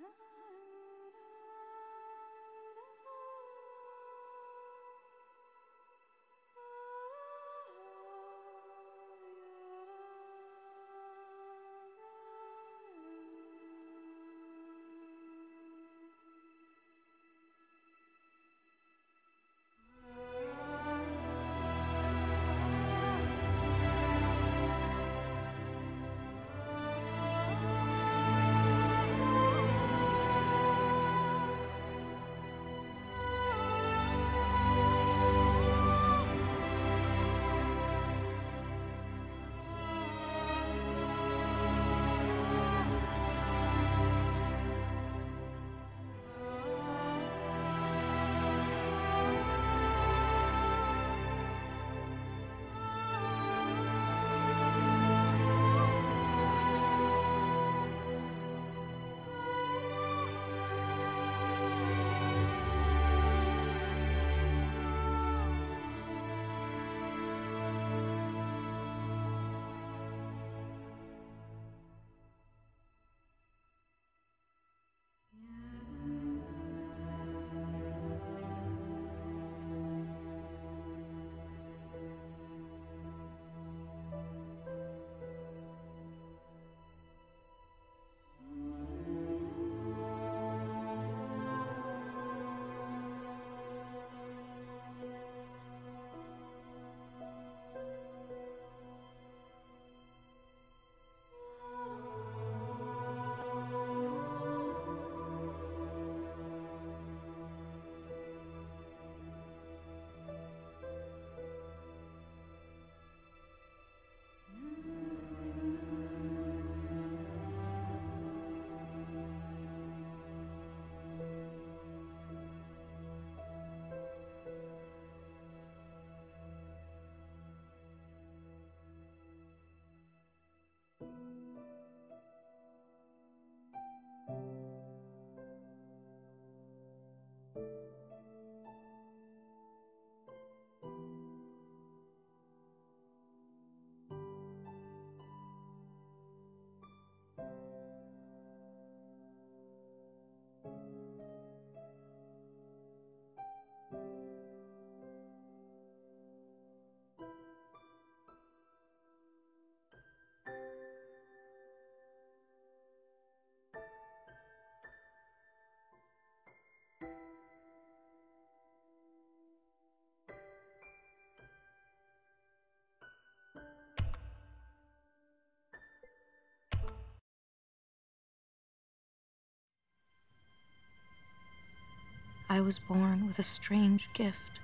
I was born with a strange gift.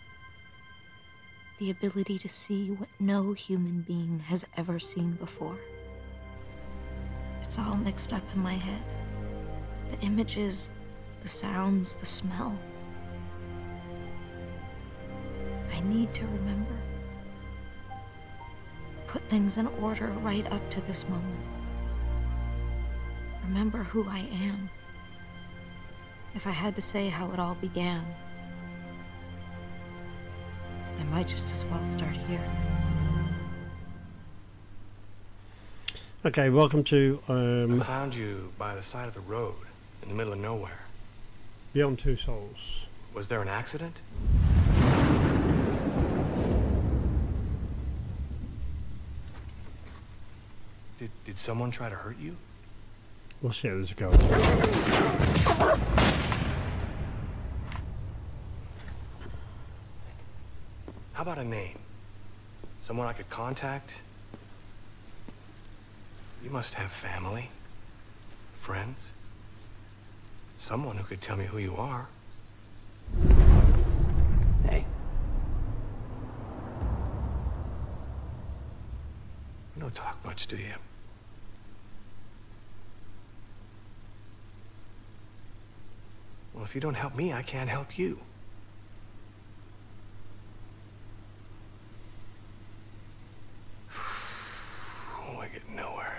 The ability to see what no human being has ever seen before. It's all mixed up in my head. The images, the sounds, the smell. I need to remember. Put things in order right up to this moment. Remember who I am. If I had to say how it all began, I might just as well start here. Okay, welcome to I found you by the side of the road, in the middle of nowhere. Beyond Two Souls. Was there an accident? Did someone try to hurt you? We'll see how this goes. How about a name? Someone I could contact? You must have family, friends, someone who could tell me who you are. Hey. You don't talk much, do you? Well, if you don't help me, I can't help you. Oh, I get nowhere.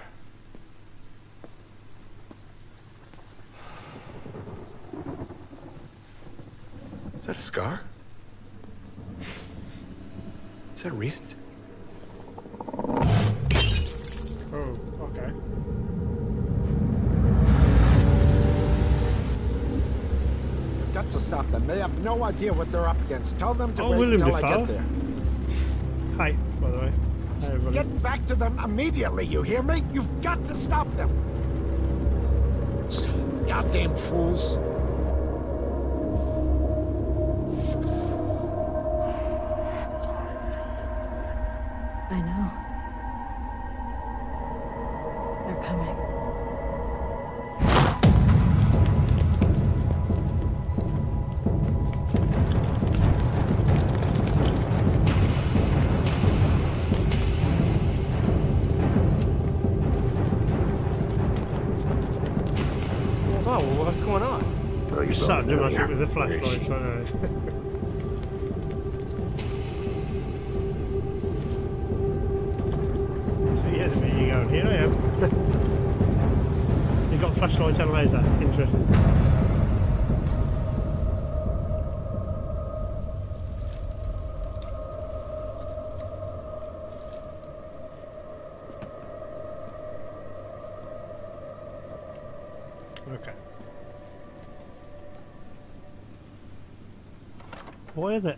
Is that a scar? Is that recent? Oh, okay. got to stop them. They have no idea what they're up against. Tell them to wait William until I Dafoe. get there. Hi, by the way. Hey, everybody. Get back to them immediately, you hear me? You've got to stop them. Goddamn fools. I know. They're coming. Oh, well, what's going on? You started doing my shit with the flashlights right now. So yeah, the minute you go, here I am. You got flashlights and laser. Interesting. Okay. What is it?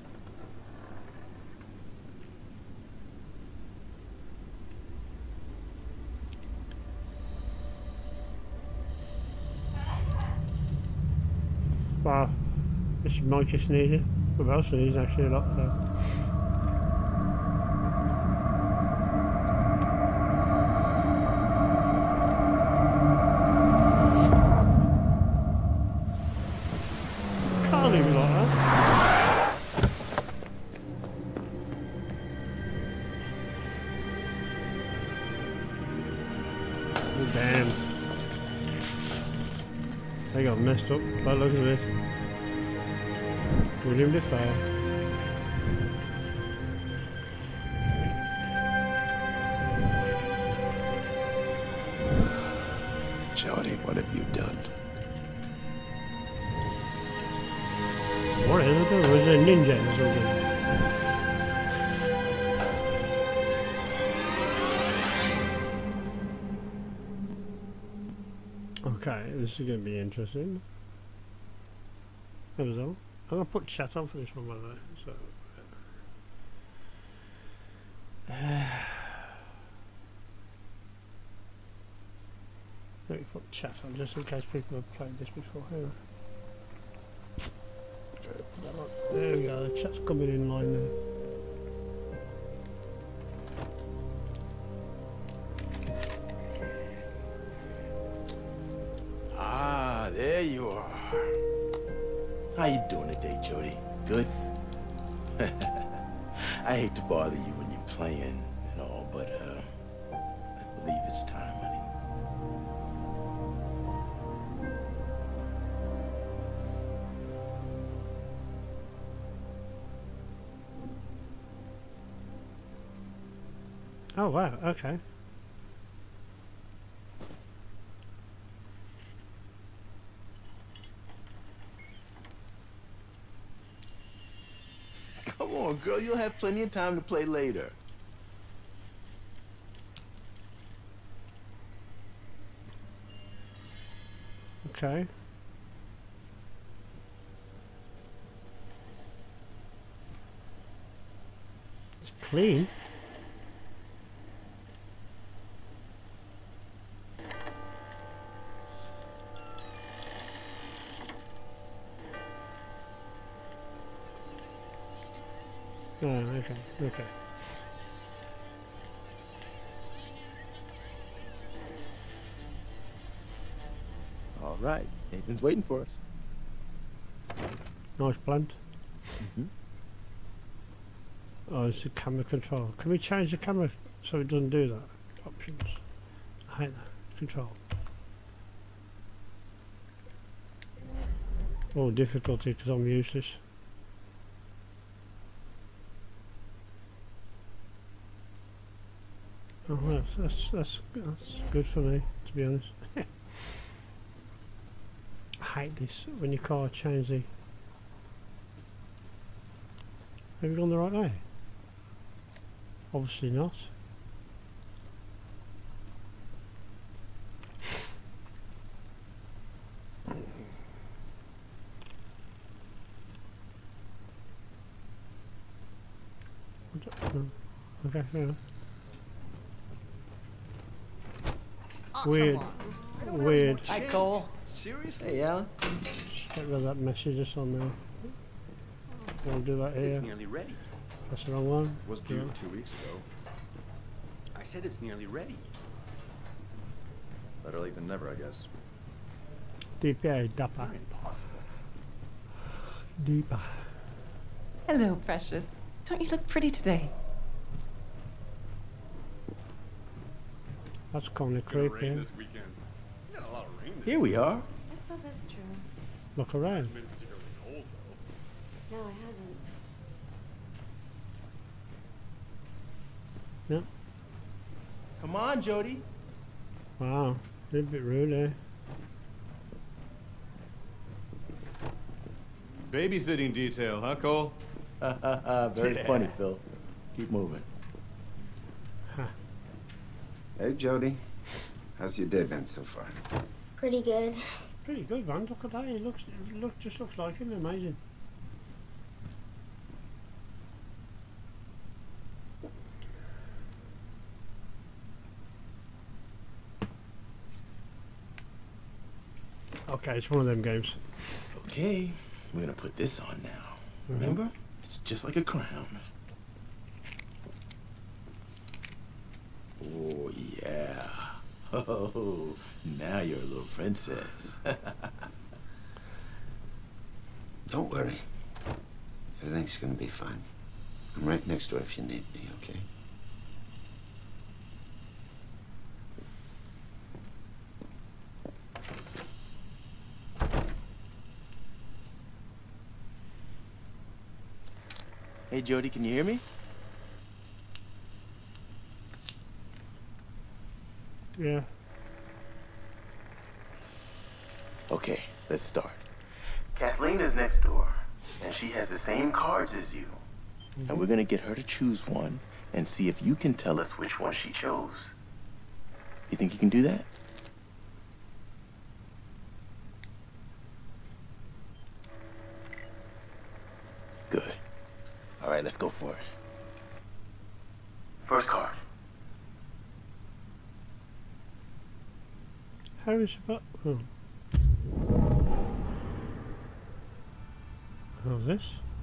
Wow, this might just need it. What else needs actually a lot though. Can't leave it like that. Oh, damn. They got messed up. But look at this. William Dafoe. Jody, what have you done? What is it? Was it a ninja or something? Okay, this is going to be interesting. That was all. I'm going to put chat on for this one, by the way. So, let me put chat on just in case people have played this before. Hang on. There we go, the chat's coming in line there. Ah, there you are. How you doing today, Jody? Good? I hate to bother you when you're playing and all, but I believe it's time, honey. Oh wow, okay. Come on, girl, you'll have plenty of time to play later. Okay. It's clean. Oh, okay, okay. All right, Nathan's waiting for us. Nice plant. Mm-hmm. Oh, it's the camera control. Can we change the camera so it doesn't do that? Options. I hate that. Control. Oh, difficulty because I'm useless. Oh, well, that's good for me, to be honest. I hate this when you can't change the. Have you gone the right way? Obviously not. Okay, fair enough. Oh, Weird. Weird. Hi, Cole. Seriously? Hey, Alan. Just get rid of that message that's on there. We'll do that here. It's nearly ready. That's the wrong one. Was due 2 weeks ago. I said it's nearly ready. Better late than never, I guess. DPA, Dapper. Impossible. Deeper. Hello, precious. Don't you look pretty today? That's kind of creepy. This weekend. We got a lot of rain this Here we are. I suppose that's true. Look around. It's been particularly cold, though. No, it hasn't. Yep. Come on, Jody. Wow. A bit rude, eh? Babysitting detail, huh, Cole? Very funny, Phil. Keep moving. Hey, Jody. How's your day been so far? Pretty good. Pretty good, man. Look at that. He just looks like him. Amazing. Okay, it's one of them games. Okay, we're gonna put this on now. Remember? It's just like a crown. Oh, yeah. Oh, now you're a little princess. Don't worry. Everything's gonna be fine. I'm right next door if you need me, okay? Hey, Jody, can you hear me? Yeah. Okay, let's start. Kathleen is next door, and she has the same cards as you. And we're gonna get her to choose one and see if you can tell us which one she chose. You think you can do that? Good. All right, let's go for it. First card. How is it? Oh. Oh, this?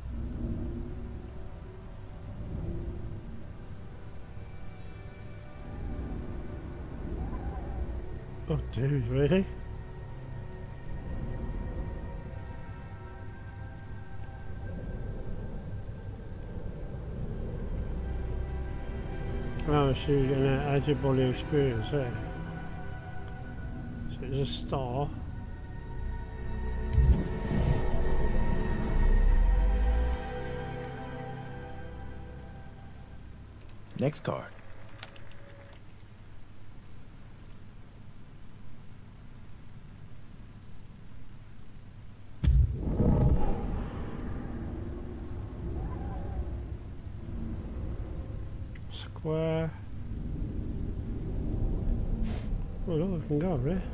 Oh, dude, really? Oh, so you're going to add your body experience there. So it's a star. Next card. Square. Oh, look, I can go, right?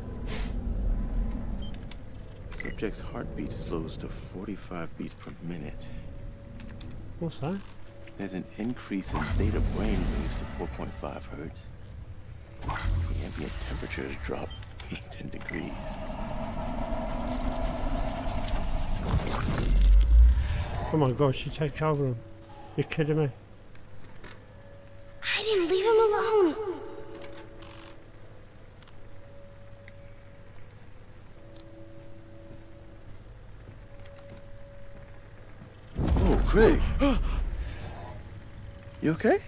Subject's heartbeat slows to 45 beats per minute. What's that? There's an increase in theta brainwaves to 4.5 hertz. The ambient temperatures drop 10 degrees. Oh my god, she take over him. You're kidding me? I didn't leave him alone. Oh, Craig. You okay?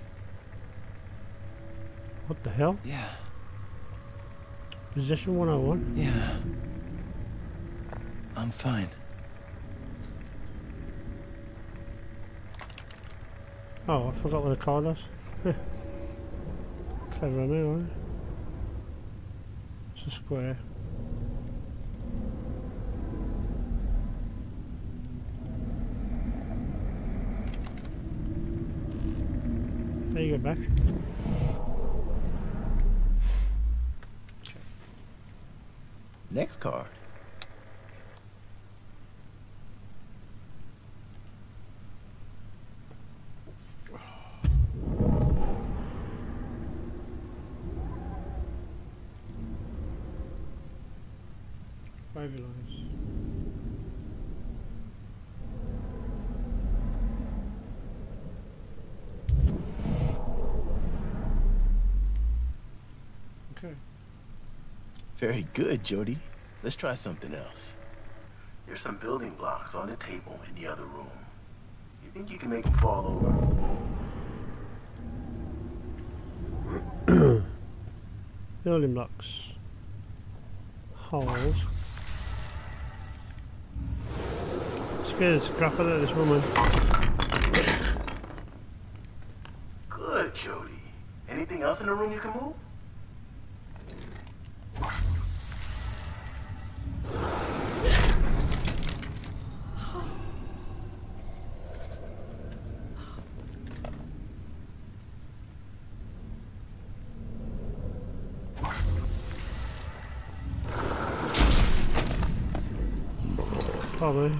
What the hell? Yeah. Position 101? Yeah. I'm fine. Oh, I forgot what the card was. Clever of me, right? It's a square. There you go back. Next card. Baby lines. Okay. Very good, Jody. Let's try something else. There's some building blocks on the table in the other room. You think you can make them fall over? Building blocks. Holes. Scared to scrap at this woman. Good, Jody. Anything else in the room you can move? Probably.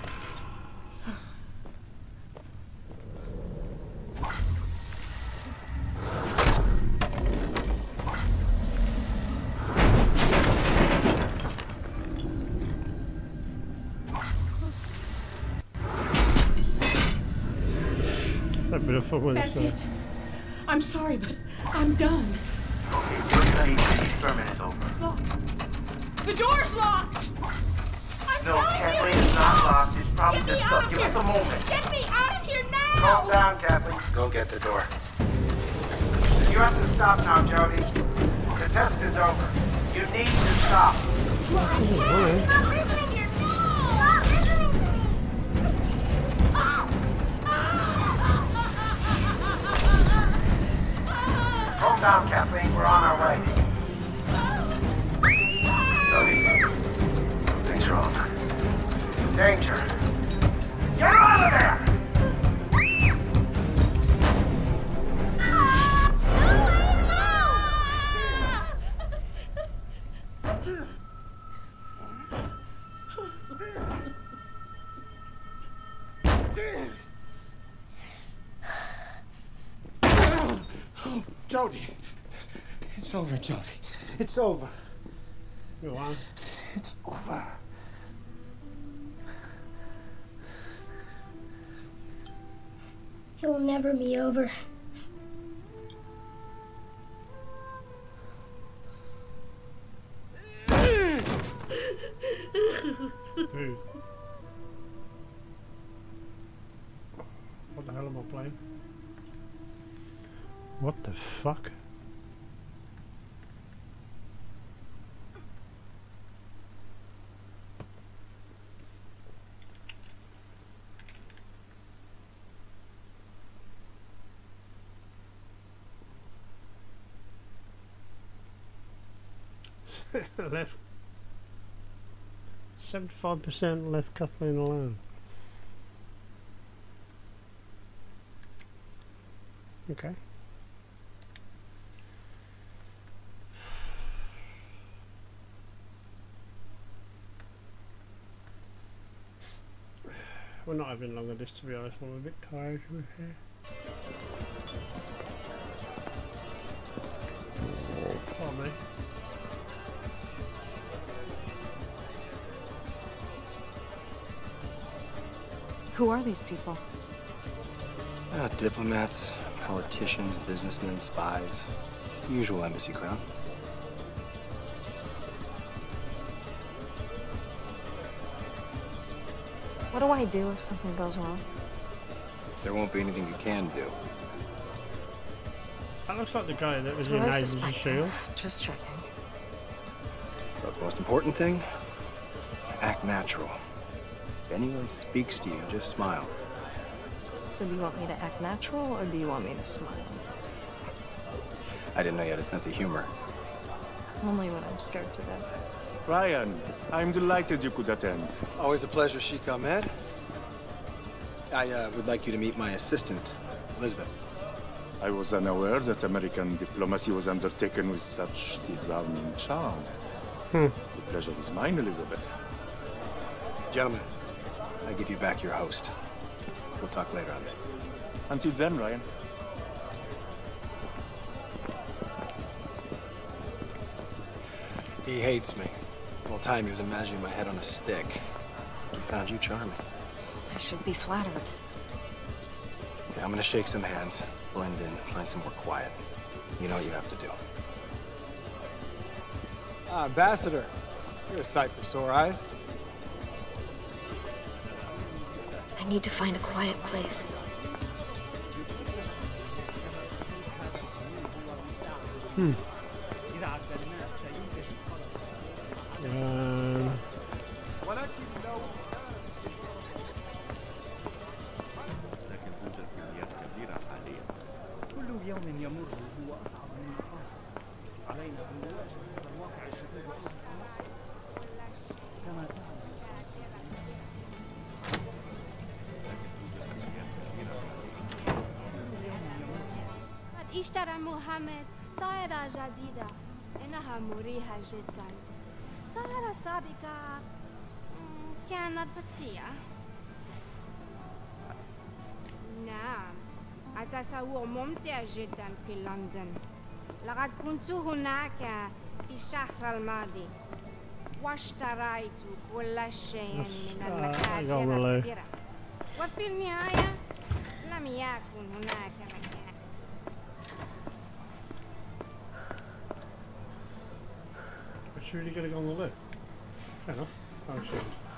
That'd be a fun one. That's it. I'm sorry, but I'm done. Okay, Jody, honey, the experiment is over. It's locked. The door's locked! No, Kathleen, it's not locked. It's probably just stuck. Give us a moment. Get me out of here now! Calm down, Kathleen. Go get the door. You have to stop now, Jody. The test is over. You need to stop. Stop listening here. Stop listening to me. Calm down, Kathleen. We're on our way. Jody, something's wrong. Danger. Get out of there! Jody. It's over, Jody. It's over. Go on. It's over. It will never be over. Dude. What the hell am I playing? What the fuck? Left 75% left Kathleen alone. Okay. We're not having long of this, to be honest. I'm a bit tired of here. Pardon me. Who are these people? Diplomats, politicians, businessmen, spies. It's the usual embassy crowd. What do I do if something goes wrong? There won't be anything you can do. That looks like the guy that was That's in what I Agents of suspected. S.H.I.E.L.D. Just checking. But the most important thing, act natural. If anyone speaks to you, just smile. So do you want me to act natural, or do you want me to smile? I didn't know you had a sense of humor. Only when I'm scared to death. Ryan, I'm delighted you could attend. Always a pleasure, Sheikh Ahmed. I would like you to meet my assistant, Elizabeth. I was unaware that American diplomacy was undertaken with such disarming charm. The pleasure is mine, Elizabeth. Gentlemen, I give you back your host. We'll talk later on it. Until then, Ryan. He hates me. whole time he was imagining my head on a stick. He found you charming. I should be flattered. Okay, I'm gonna shake some hands, blend in, find somewhere quiet. You know what you have to do. Ah, Ambassador. You're a sight for sore eyes. I need to find a quiet place. قد اشترى محمد طائرة جديدة إنها مريحة جدا. الطائرة السابقة كانت بطيئة. نعم، التصور ممتع جدا في لندن. لقد كنت هناك في الشهر الماضي واشتريت كل شيء من المتاجر الكبيرة. وفي النهاية لم يكن هناك مكان. It's really going to go on the list. Fair enough. Oh, shit.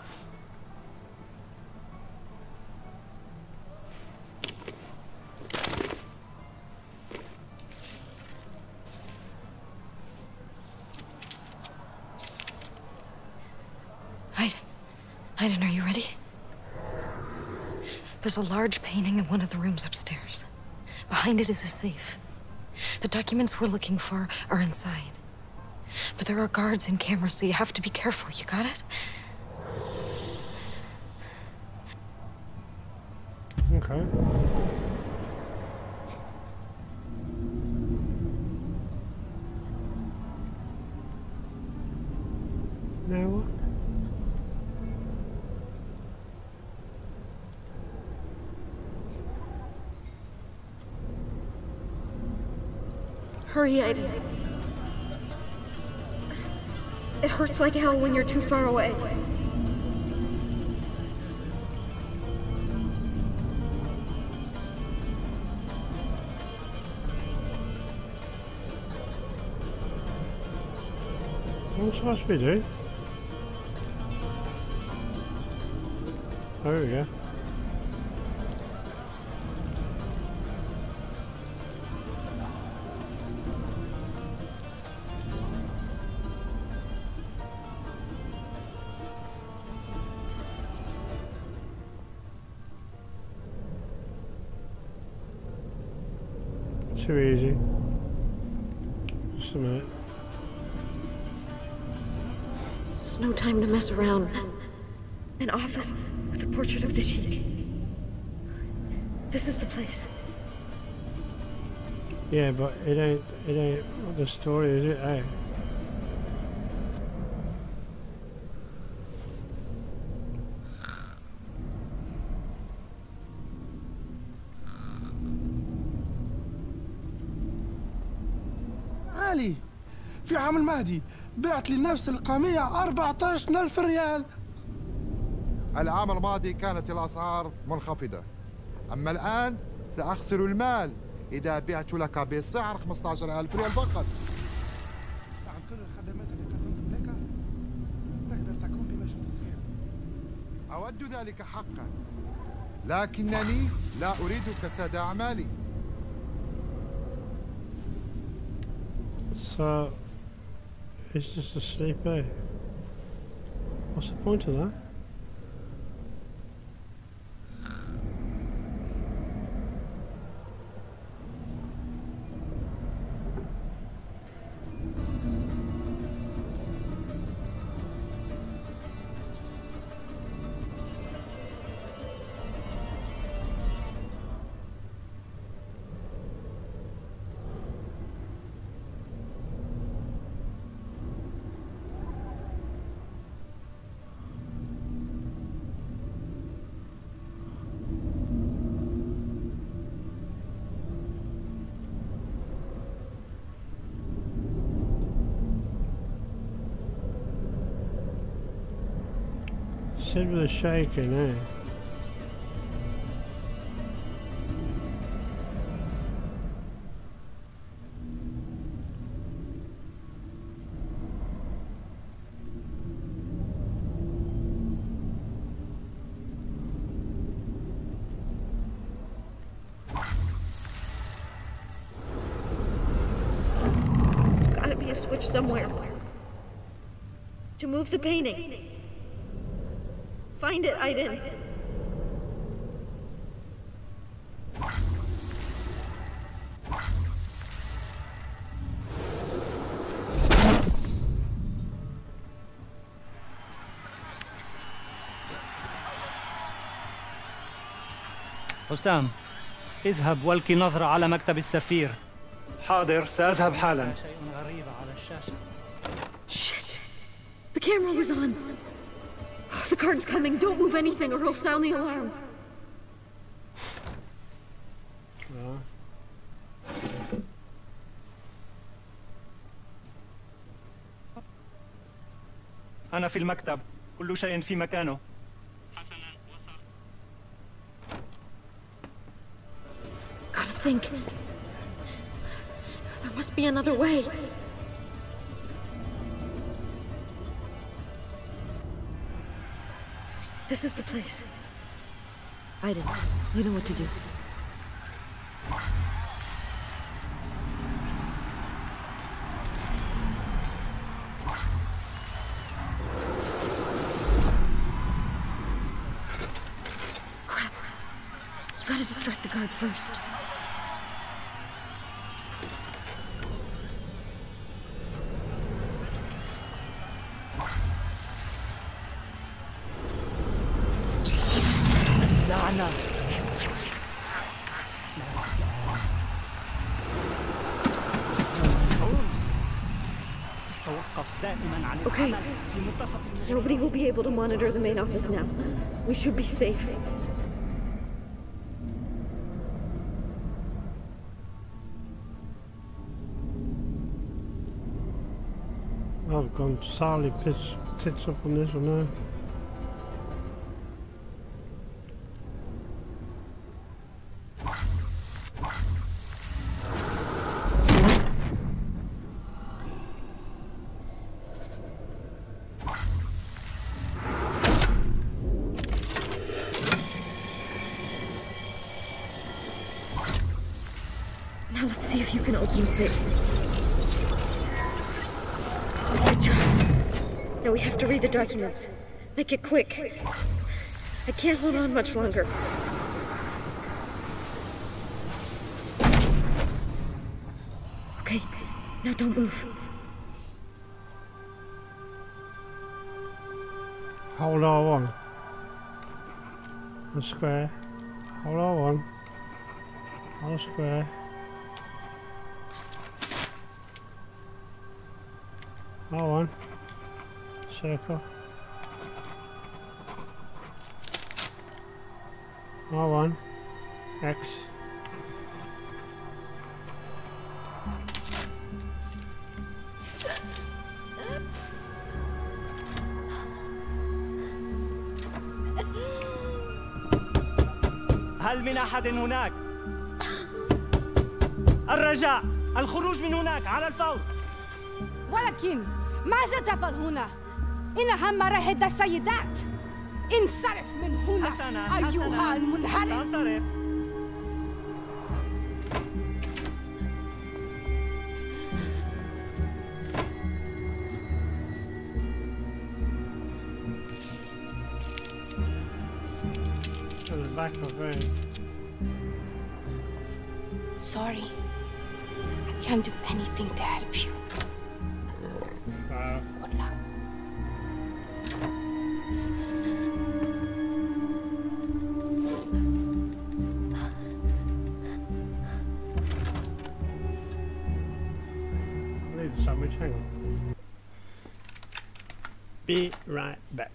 Aiden, are you ready? There's a large painting in one of the rooms upstairs. Behind it is a safe. The documents we're looking for are inside. But there are guards and cameras, so you have to be careful. You got it? Okay. Now what? Hurry, Aiden. It hurts like hell when you're too far away. What am I supposed to be doing? Oh, there we go. Too easy. Just a minute. This is no time to mess around. An office with a portrait of the Sheik. This is the place. Yeah, but it ain't the story, is it? Hey. علي في عام المهدي بعت لي نفس القميع 14,000 ريال. العام الماضي كانت الأسعار منخفضة، أما الآن سأخسر المال إذا بعت لك بسعر 15,000 ريال فقط. بعد كل الخدمات اللي قدمت لك تقدر تقوم بمجهود صغير. أود ذلك حقا، لكنني لا أريد كساد أعمالي. So, it's just a sleep, eh? What's the point of that? said with the shaking, eh? Switch somewhere to move the painting. Find it, Aiden. حسام، اذهب والقي نظرة على مكتب السفير. حاضر، سأذهب حالا. شيء غريب على الشاشة. Shit. The camera was on. Oh, the guard's coming. Don't move anything or he'll sound the alarm. أنا في المكتب. كل شيء في مكانه. Gotta think. There must be another way. This is the place. Aiden, you know what to do. Crap. You gotta distract the guard first. Okay, nobody will be able to monitor the main office now. We should be safe. I've gone solid tits up on this one now. Now let's see if you can open the safe. Good job. Now we have to read the documents. Make it quick. I can't hold on much longer. Okay, now don't move. Hold R1. And square. Hold R1. Hold square. R1. Circle. R1. X. هل من أحد هناك؟ الرجاء، الخروج من هناك على الفور. ولكن ماذا تفعل هنا؟ إنها مراهد السيدات. انصرف من هنا أيها المنحرف. سأنصرف. Back of it. Sorry, I can't do anything to help you. Good luck. I need a sandwich, hang on. Be right back.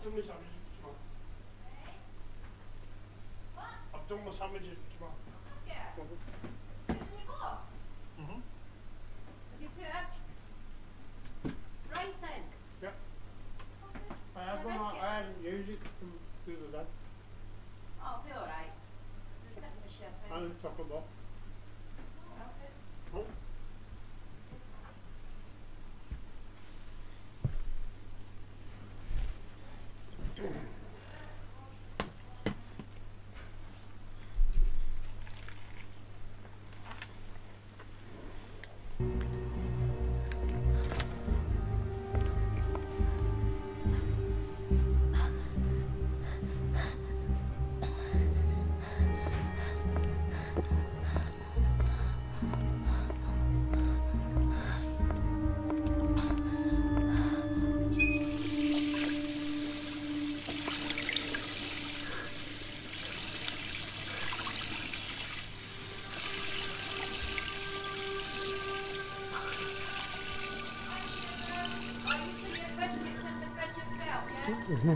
done my sandwiches for tomorrow. I've done my sandwiches for tomorrow. Yeah. Mm-hmm. Have you put up rice in? Yep. I have one. I hadn't used it from the other day. Oh, it'll be alright. It's sitting in the shelf. And a chocolate bar. Oh. Mm-hmm.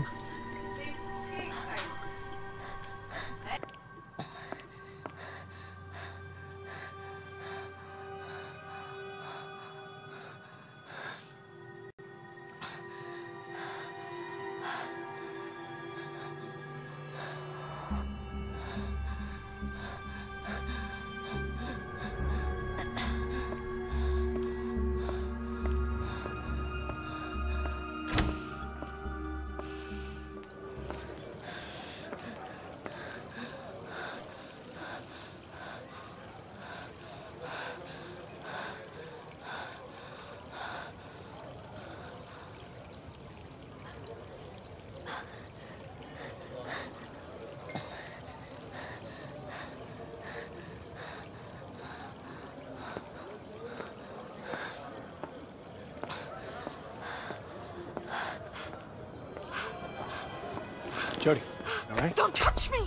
Jody, all right? Don't touch me!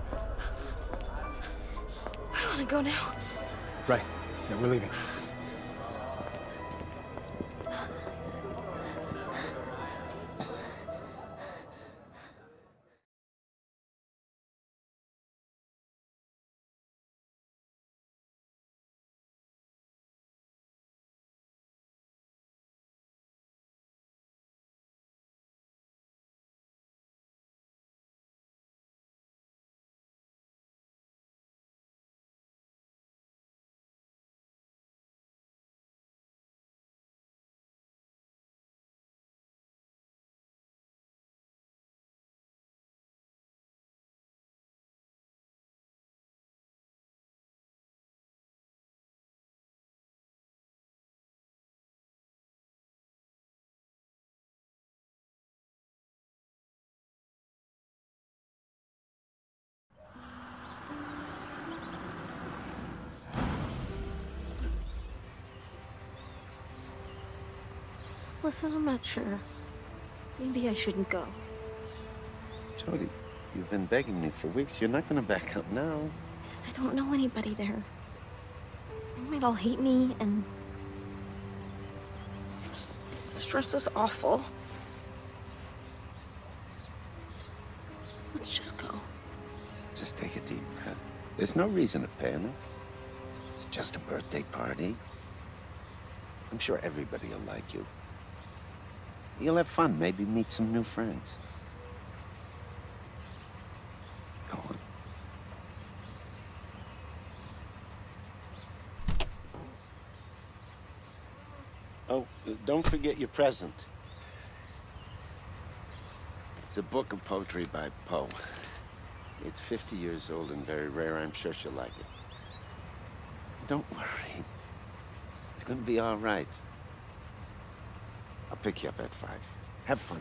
I want to go now. Right. Yeah, we're leaving. Listen, I'm not sure. Maybe I shouldn't go. Jody, you've been begging me for weeks. You're not gonna back up now. I don't know anybody there. They might all hate me, and... Stress is awful. Let's just go. Just take a deep breath. There's no reason to panic. It's just a birthday party. I'm sure everybody will like you. You'll have fun, maybe meet some new friends. Go on. Oh, don't forget your present. It's a book of poetry by Poe. It's 50 years old and very rare. I'm sure she'll like it. Don't worry. It's gonna be all right. I'll pick you up at 5. Have fun.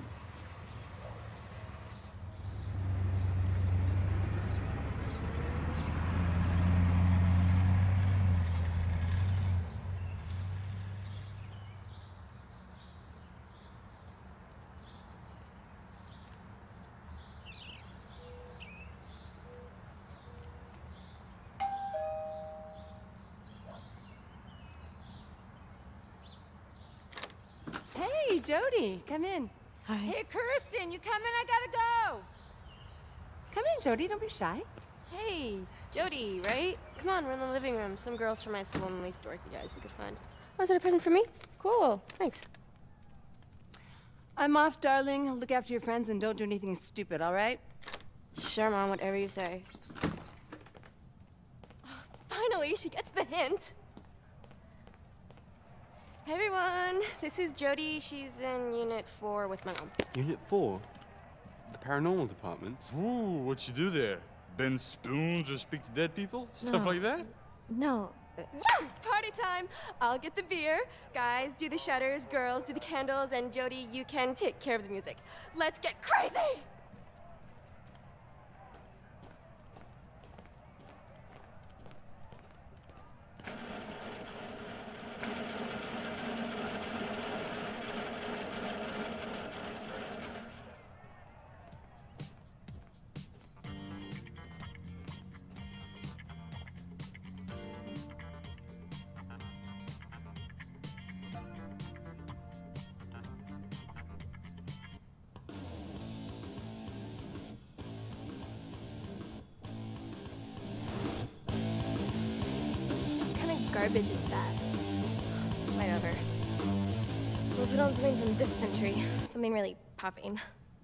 Hey, Jody, come in. Hi. Hey, Kirsten, you coming? I gotta go. Come in, Jody. Don't be shy. Hey, Jody, right? Come on, we're in the living room. Some girls from my school and these dorky guys we could find. Oh, is that a present for me? Cool, thanks. I'm off, darling. Look after your friends and don't do anything stupid, all right? Sure, Mom, whatever you say. Oh, finally, she gets the hint. Hey, everyone. This is Jody. She's in Unit 4 with my mom. Unit 4? The paranormal department? Ooh, what you do there? Bend spoons or speak to dead people? Stuff No. like that? No. Woo! Party time! I'll get the beer. Guys, do the shutters. Girls, do the candles. And Jody, you can take care of the music. Let's get crazy! Garbage is that? Slide over. We'll put on something from this century. Something really popping.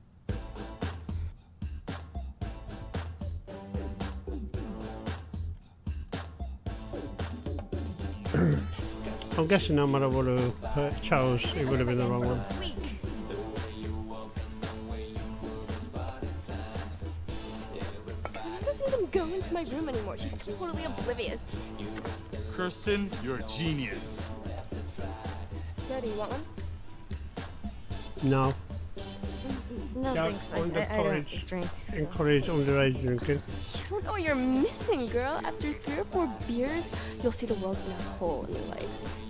I'm guessing no matter what I chose, it would have been the wrong one. Weak. She doesn't even go into my room anymore. She's totally oblivious. Kirsten, you're a genius. Jody, you want one? No. No, Don't thanks. I don't drink. So. Encourage underage drinking. You don't know what you're missing, girl. After 3 or 4 beers, you'll see the world in a hole in your life.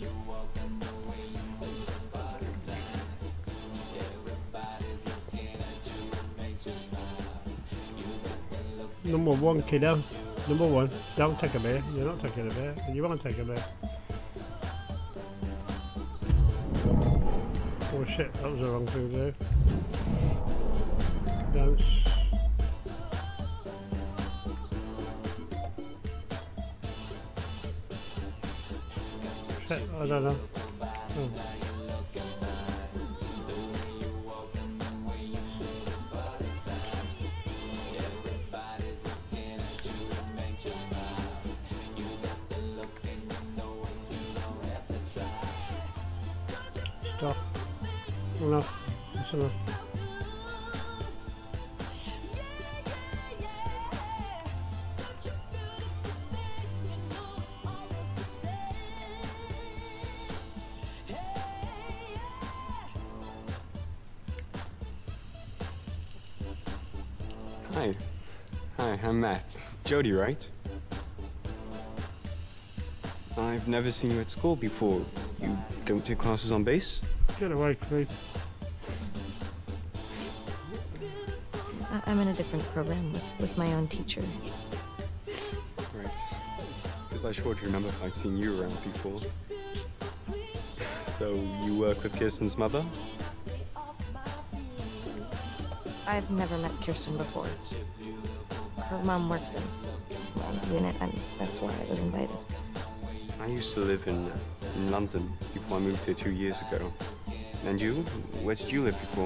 Number 1, kiddo. Number 1, don't take a beer. You're not taking a beer, and you won't take a beer. Oh shit, that was the wrong thing to do. Dance. Shit, I don't know. Oh. Stop. Enough. That's enough. Hi. Hi, I'm Matt. Jody, right? I've never seen you at school before. You don't take classes on bass? Get away, creep. I'm in a different program with my own teacher. Right. Because I sure do remember if I'd seen you around before. So, you work with Kirsten's mother? I've never met Kirsten before. Her mom works in my unit, and that's why I was invited. I used to live in London before I moved here 2 years ago. And you? Where did you live before?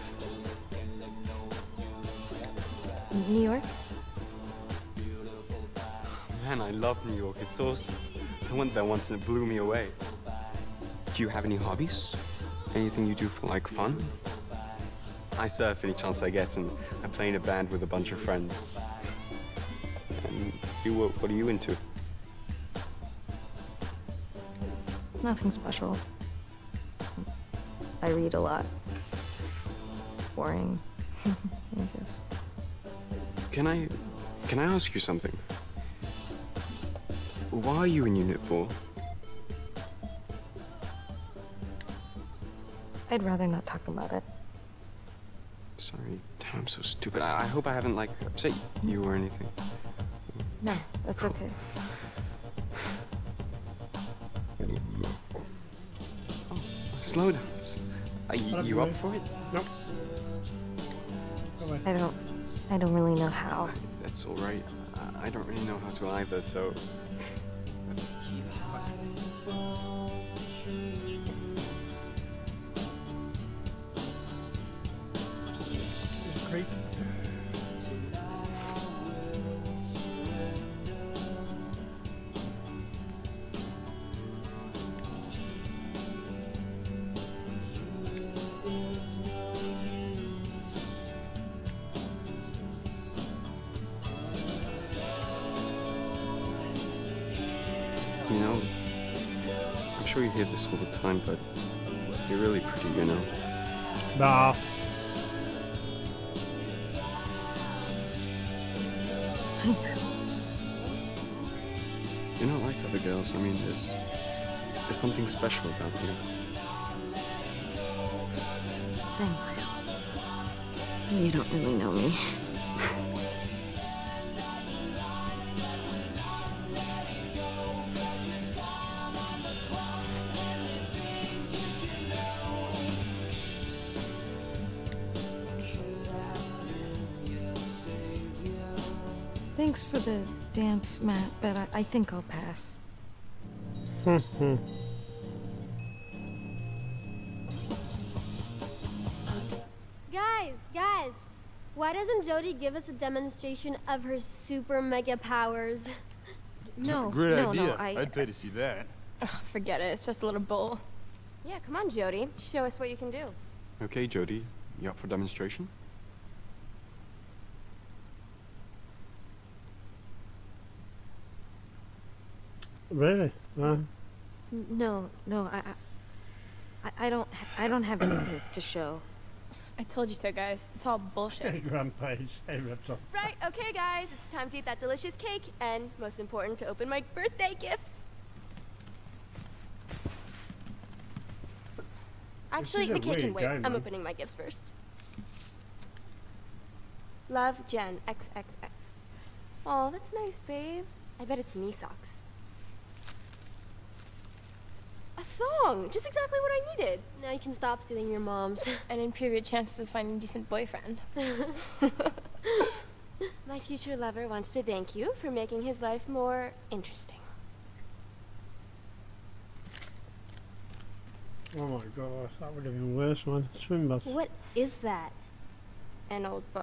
New York? Man, I love New York. It's awesome. I went there once and it blew me away. Do you have any hobbies? Anything you do for, like, fun? I surf any chance I get, and I play in a band with a bunch of friends. And you, what are you into? Nothing special. I read a lot. Boring, I guess. Can I ask you something? Why are you in Unit 4? I'd rather not talk about it. Sorry, damn, I'm so stupid. I hope I haven't, like, upset you or anything. No, that's okay. Slow dance. Are you up for it? Nope. I don't really know how. That's all right. I don't really know how to either, so... Great. You know, I'm sure you hear this all the time, but you're really pretty, you know? Balfe. Thanks. You're not like other girls. I mean, there's something special about you. Thanks. You don't really know me. Thanks for the dance, Matt, but I think I'll pass. Guys, why doesn't Jody give us a demonstration of her super mega powers? Great idea. I'd pay to see that. Ugh, forget it. It's just a little bull. Yeah, come on, Jody. Show us what you can do. Okay, Jody, you up for demonstration? Really? No, I don't have anything to show. I told you so, guys. It's all bullshit. Rampage. Hey, Reptile. Right, okay, guys. It's time to eat that delicious cake, and most important, to open my birthday gifts. Actually, the cake can wait. I'm opening my gifts first. Love, Jen, XXX. Oh, that's nice, babe. I bet it's knee socks. A thong! Just exactly what I needed. Now you can stop stealing your mom's. And improve your chances of finding a decent boyfriend. My future lover wants to thank you for making his life more interesting. Oh my gosh, that would have been worse, man. Swim bath. What is that? An old book.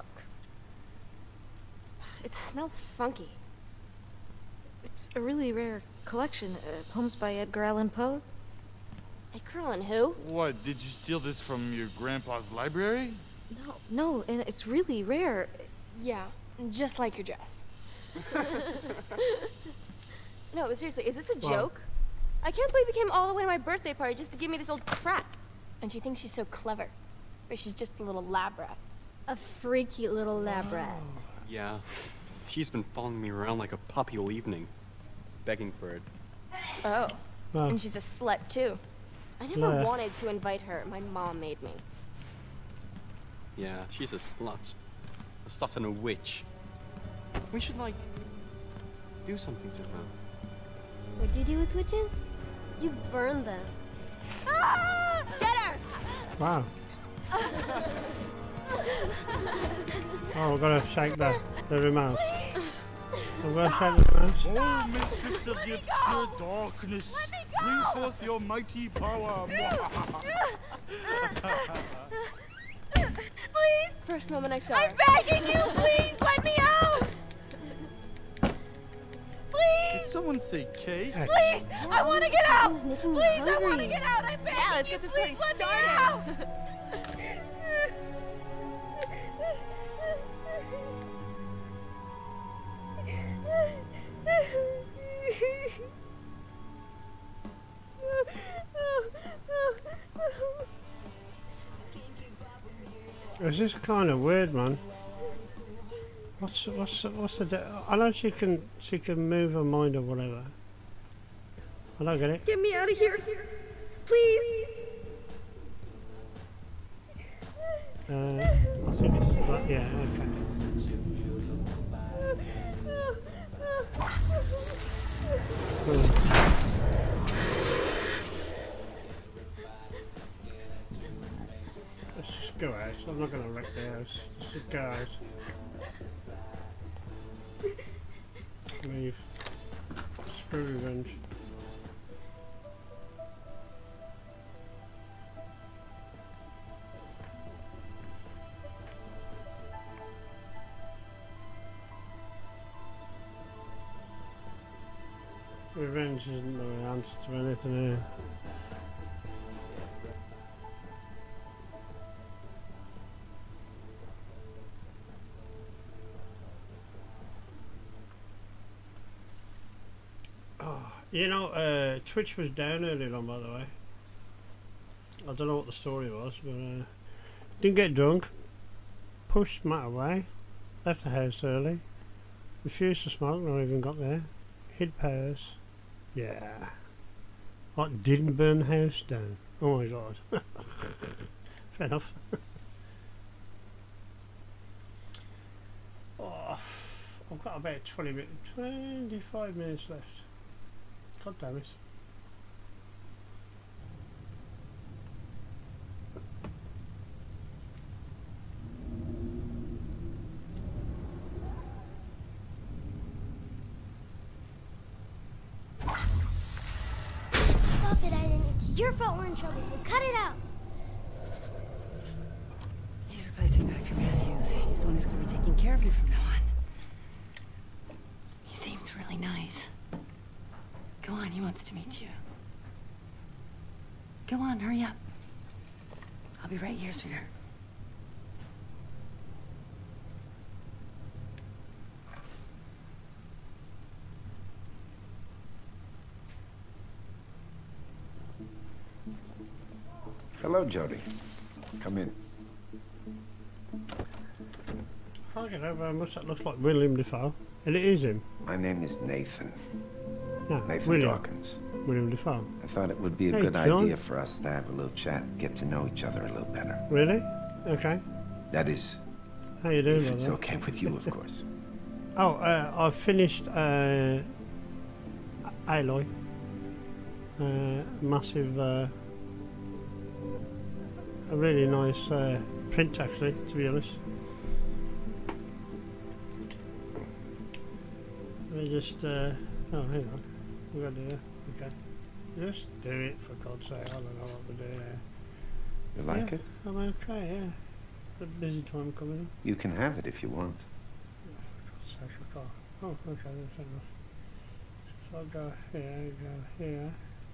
It smells funky. It's a really rare collection. Poems by Edgar Allan Poe. Edgar Allan who? What, did you steal this from your grandpa's library? No, and it's really rare. Yeah, just like your dress. No, but seriously, is this a joke? I can't believe you came all the way to my birthday party just to give me this old crap. And she thinks she's so clever. Or she's just a little lab rat. A freaky little lab rat. Yeah. She's been following me around like a puppy all evening. Begging for it. Oh. And she's a slut, too. I never wanted to invite her. My mom made me. Yeah, she's a slut. A slut and a witch. We should, like, do something to her. What do you do with witches? You burn them. Ah! Get her! Wow. Oh, we've got to shake the remote. We've got to shake the remote. Oh, mistress of the obscure darkness, bring forth your mighty power. Please! First moment I saw her. I'm begging you, please let me out! Please! Did someone say cake? Please! I want to get out! Please, I want to hungry. get out! I'm begging Yeah, let's you, get this please party let me started. out! It's just kind of weird, man. What's the? I know she can move her mind or whatever. I don't get it. Get me out of here, please. I think it's like, yeah, okay. Just go out. I'm not gonna wreck the house. Just go out. Leave. Screw revenge. Revenge isn't the answer to anything here. You know, Twitch was down earlier on, by the way. I don't know what the story was, but didn't get drunk, pushed Matt away, left the house early, refused to smoke, not even got there, hid powers. Yeah. What, didn't burn the house down? Oh my god. Fair enough. Oh, I've got about 25 minutes left. God damn it. Stop it, Aiden. It's your fault we're in trouble, so cut it out. He's replacing Dr. Matthews. He's the one who's going to be taking care of you from now on. He seems really nice. Go on, he wants to meet you. Go on, hurry up. I'll be right here, sweetheart. Hello, Jody. Come in. I can't get over how much that looks like William Dafoe. And it is him. My name is Nathan. No, Nathan William. Dawkins. William Dafoe. I thought it would be a Hey, good John. idea for us to have a little chat, get to know each other a little better. Really? Okay. That is, How you doing, if it's brother? okay with you, of course. Oh, I finished Aloy. Massive, a really nice print actually, to be honest. Let me just, oh hang on, we got to do that, okay. Just do it for God's sake, I don't know what we're doing here. You like it? I'm okay, yeah. A busy time coming up. You can have it if you want. For God's sake, I can't. Oh, okay, then fair enough. So I'll go here, go here.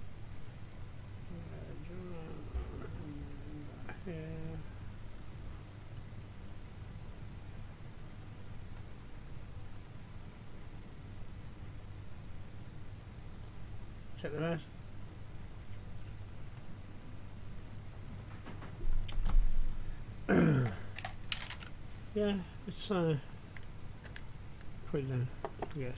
Here. Check that out. Yeah, it's put it down, I guess.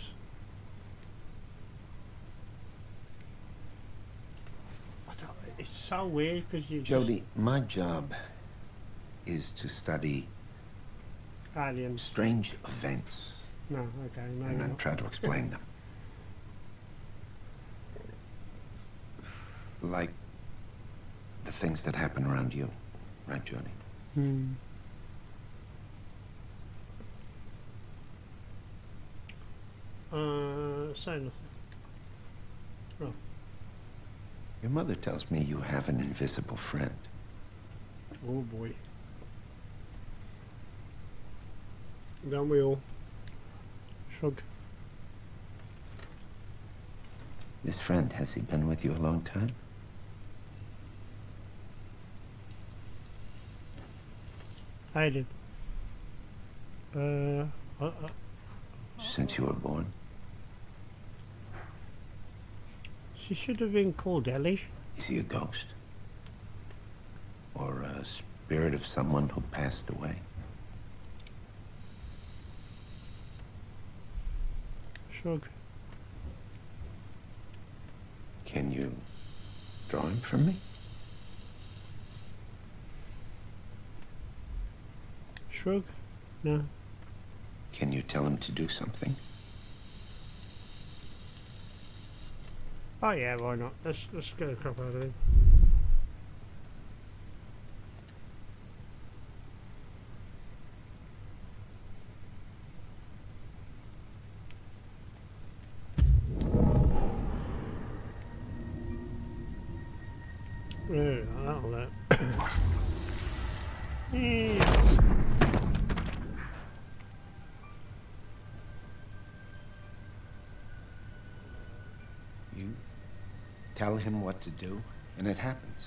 It's so weird because you Jody, my job is to study aliens. Strange events. No, okay, no. And then not. try to explain them. Like the things that happen around you, right, Jody? Hmm. Say nothing. Oh. Your mother tells me you have an invisible friend. Oh boy. Don't we all? Shrug. This friend, has he been with you a long time? I did. Since you were born? She should have been called Ellie. Is he a ghost? Or a spirit of someone who passed away? Shrug. Can you draw him for me? Shrug. No. Can you tell him to do something? Oh yeah, why not? Let's get a crap out of him. do that. That'll yeah. You tell him what to do, and it happens.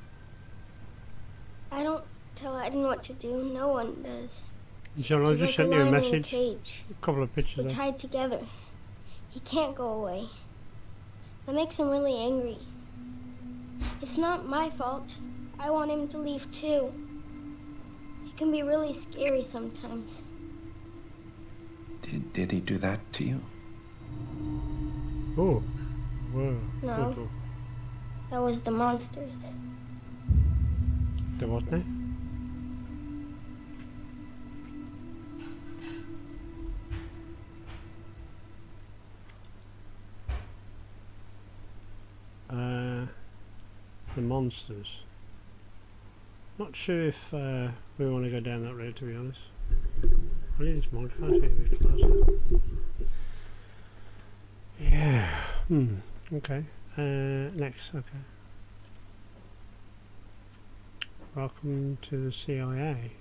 I don't tell Aiden what to do. No one does. John, I just sent you a message. Cage. A couple of pictures. We're tied together. He can't go away. That makes him really angry. It's not my fault. I want him to leave too. It can be really scary sometimes. Did he do that to you? Oh. Whoa. No. That was the monsters. The what now? The monsters. Not sure if we want to go down that road, to be honest. I need this microphone to get a bit closer. Yeah. Okay. Next. Okay. Welcome to the CIA.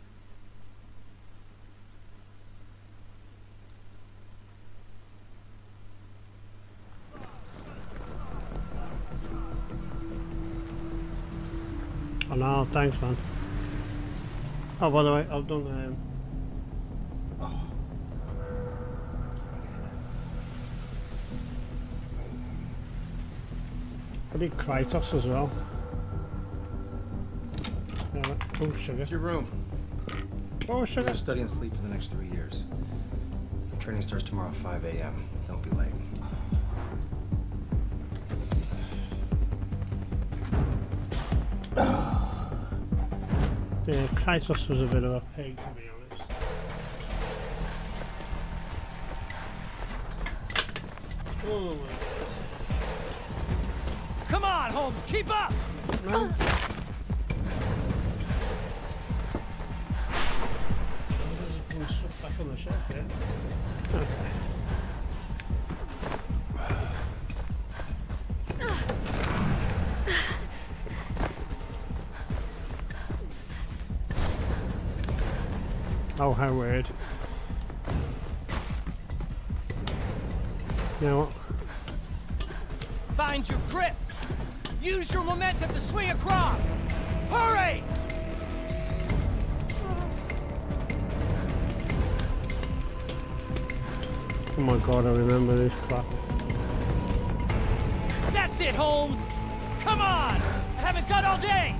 Oh no, thanks man. Oh, by the way, I've done I did Kratos as well. Oh, sugar. It's your room. Oh, sugar. You're gonna study and sleep for the next 3 years. Training starts tomorrow at 5 a.m. Don't be late. Yeah, Kratos was a bit of a pig, to be honest. Oh my. Come on, Holmes, keep up! No. Stuff back on the shelf here. Okay. Oh, how weird. Now what? Find your grip! Use your momentum to swing across! Hurry! Oh my god, I remember this crap. That's it, Holmes! Come on! I haven't got all day!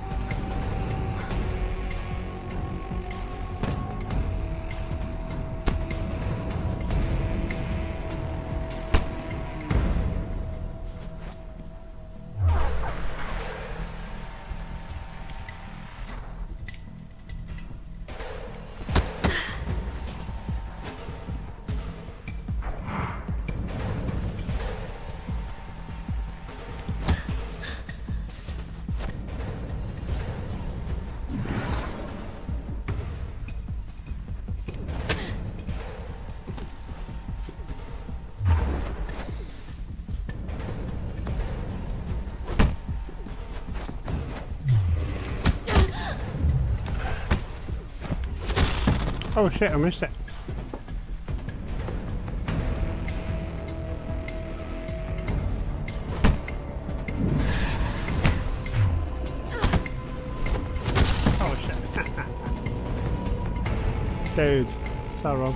Oh shit, I missed it. Oh shit. Dude, so wrong.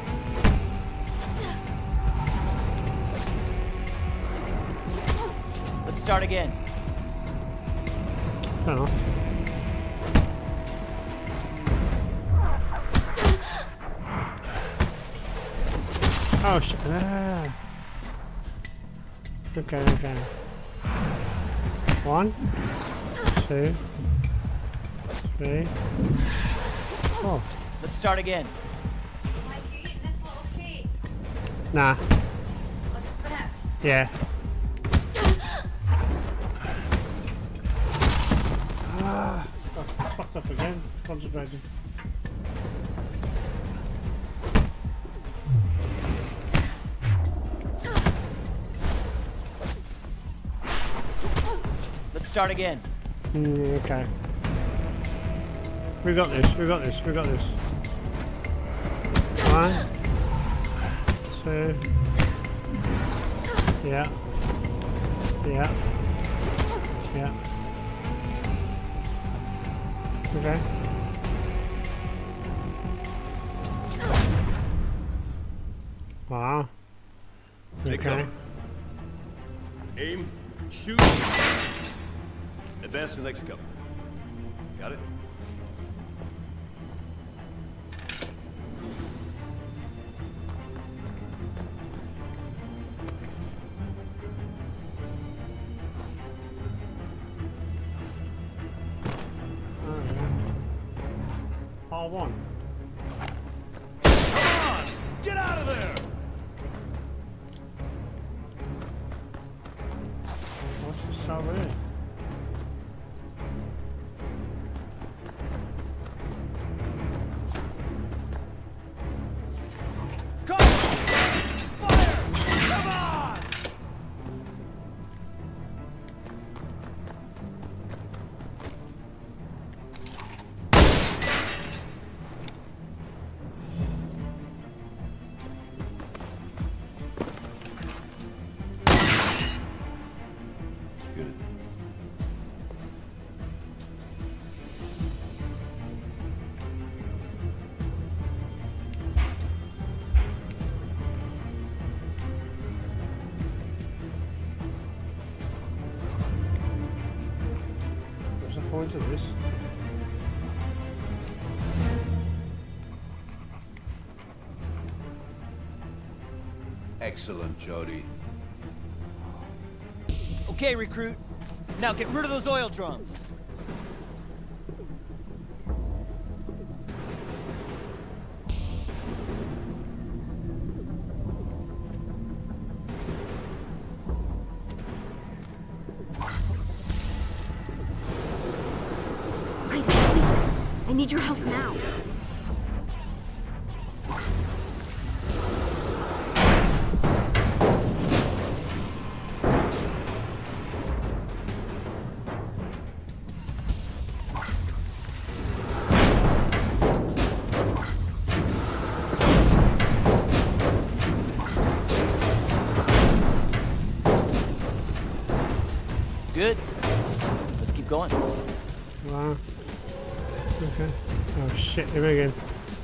Let's start again. Fair enough. Oh shit. Ah. Okay, okay. 1, 2, 3, 4. Let's start again. Mike, you eating this little cake? Nah. I'll just put it. Yeah. Ah. Oh, fucked up again. Concentrating. Let's start again. Okay. We got this, we got this, we got this. 1, 2. Yeah. Yeah. Yeah. Okay. Wow. Take Okay. cover. Aim. Shoot. Advance to the next cover. Got it? All one. Come on! Get out of there! What's this over here? Good. What's the point of this? Excellent, Jody. Okay, recruit. Now get rid of those oil drums. Right, please. I need your help now. Good. Let's keep going. Wow. Okay. Oh shit, him again.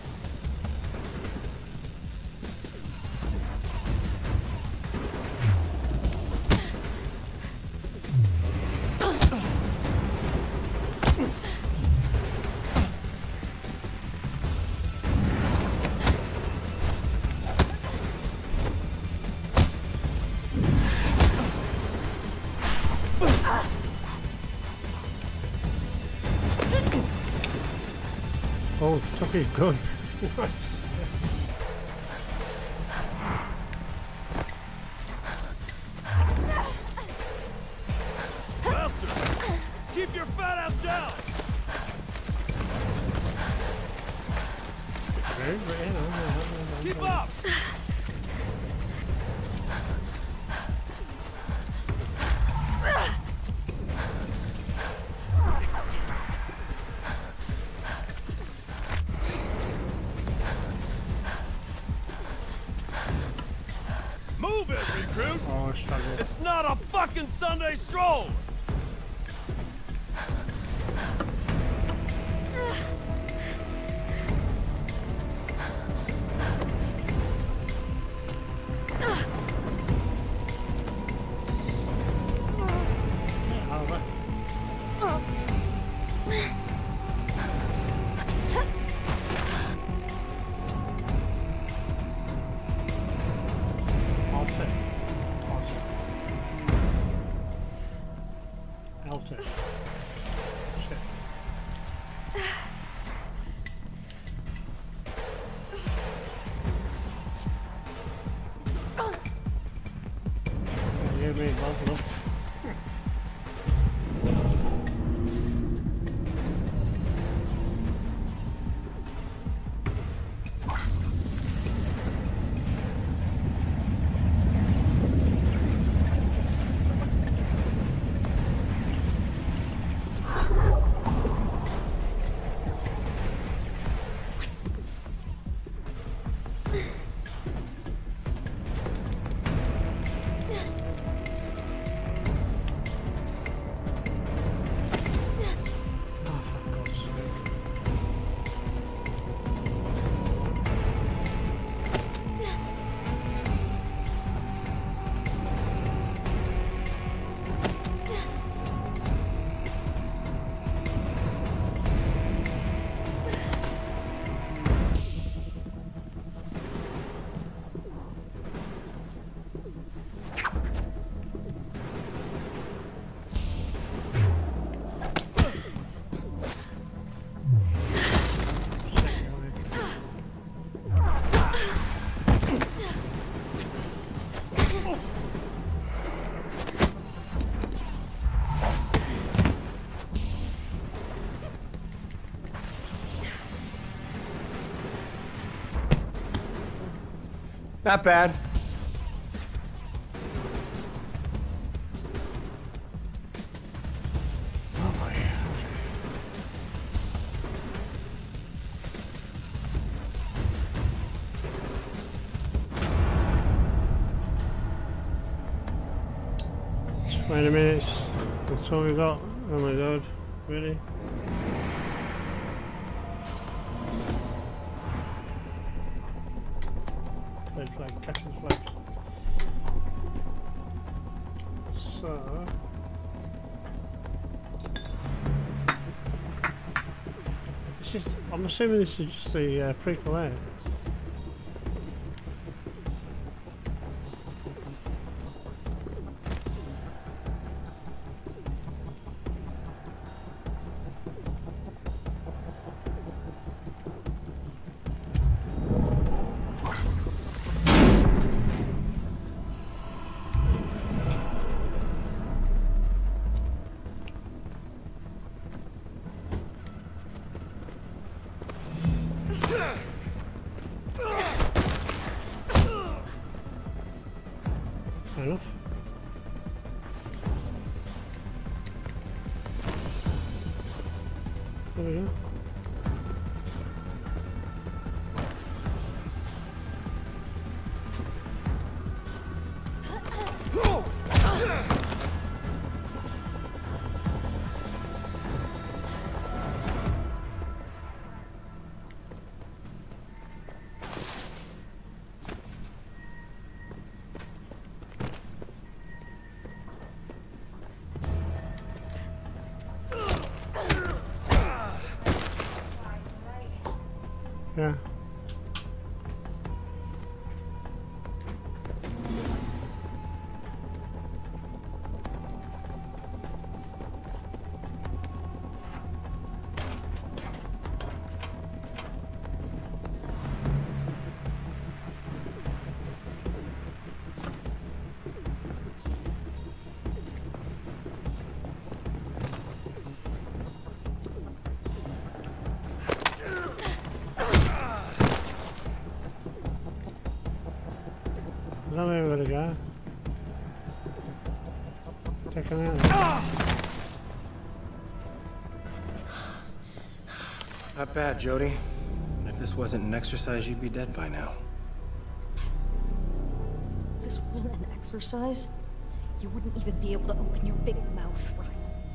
Oh, took his gun. Nice. Bastard! Keep your fat ass down! Keep up! Move it, recruit! Oh, struggle. It's not a fucking Sunday stroll! Alter. Shit. You made both of them. Not bad. Wait a minute, that's all we got. Oh my god, really? Red flag, captain flag. So... this is, I'm assuming this is just the prequel there. Enough. There we go. Yeah. I don't know where we're gonna go. Take him out. Not bad, Jody. And if this wasn't an exercise, you'd be dead by now. If this wasn't an exercise, you wouldn't even be able to open your big mouth, Ryan.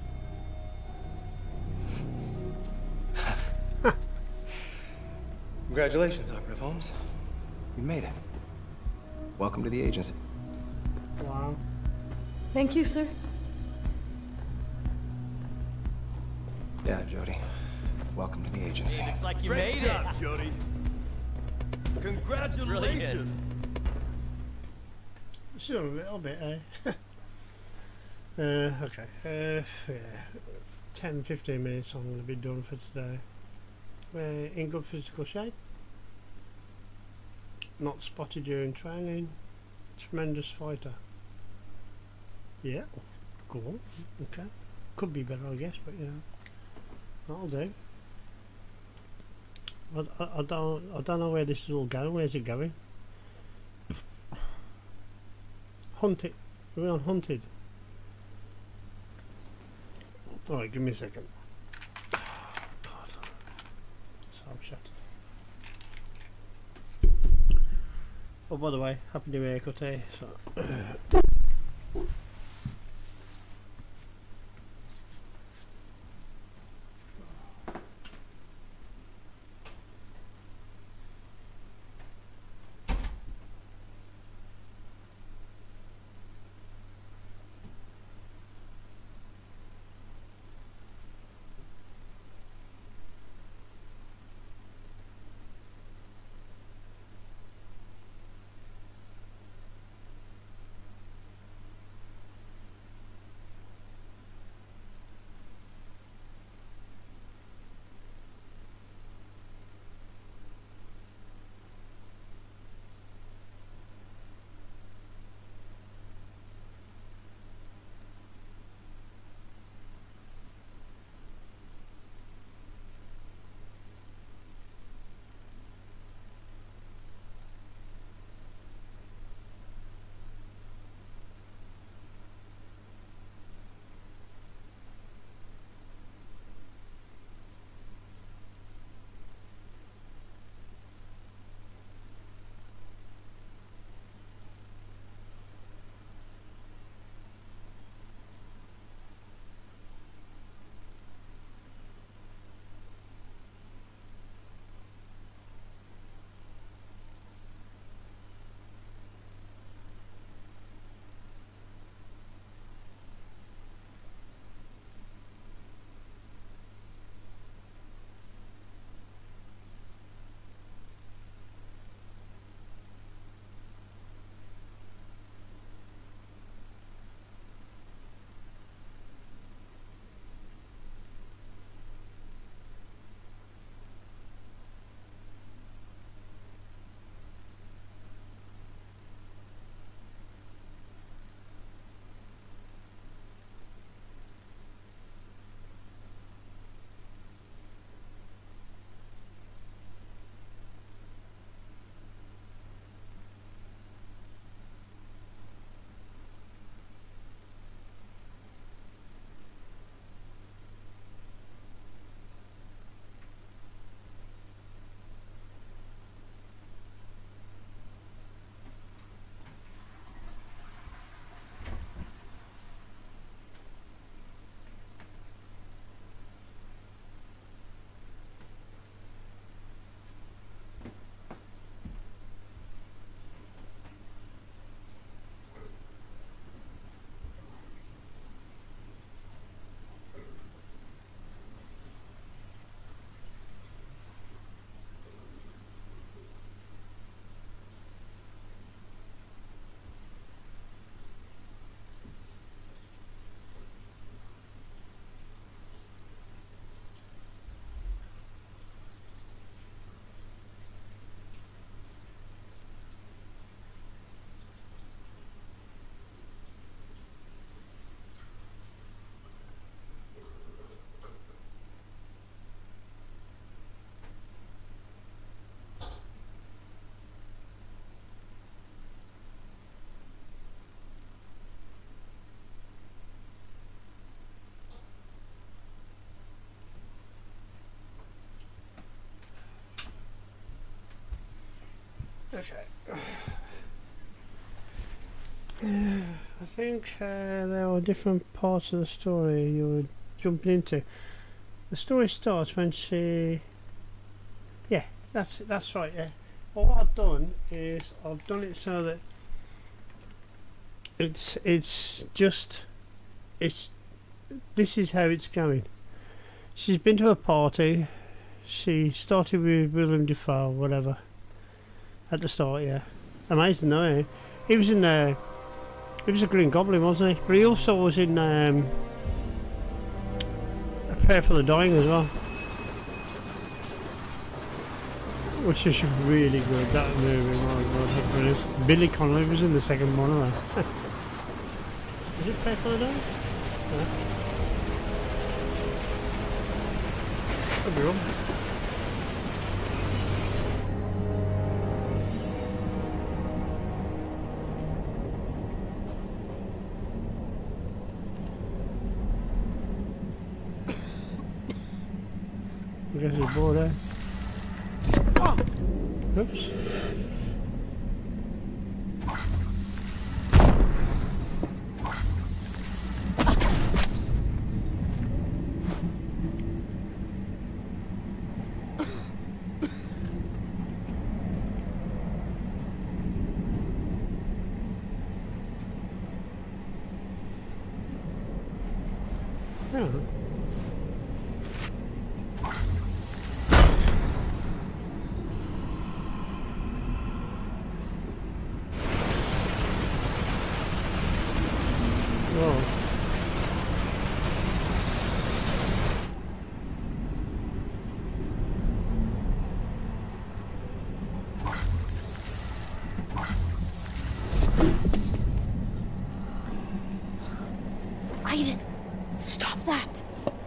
Congratulations, Operative Holmes. You made it. Welcome to the agency. Wow. Thank you, sir. Yeah, Jody. Welcome to the agency. Hey, looks like you Great made job, it. Jody. Congratulations. Sure, a little bit, eh? Okay. Yeah. 10-15 minutes I'm going to be done for today. In good physical shape. Not spotted during training. Tremendous fighter. Yeah, cool. Okay. Could be better, I guess, but you know, that'll do. I don't know where this is all going. Where's it going? Hunted. We're on Hunted. Alright, give me a second. God. So I'm shattered. Oh, by the way, happy new haircut here. So. Okay. I think there are different parts of the story you were jumping into. The story starts when she... Yeah, that's right, yeah. Well, what I've done is I've done it so that this is how it's going. She's been to a party. She started with Willem Dafoe, whatever, at the start, yeah. Amazing, though, eh? He was in he was a Green Goblin, wasn't he? But he also was in A Prayer for the Dying as well, which is really good, that movie. My God, Billy Connolly was in the second one, wasn't he? Is it Prayer for the Dying? Yeah. Could be wrong. I guess he's bored, eh? Oh. Oops. Yeah. Aiden, stop that.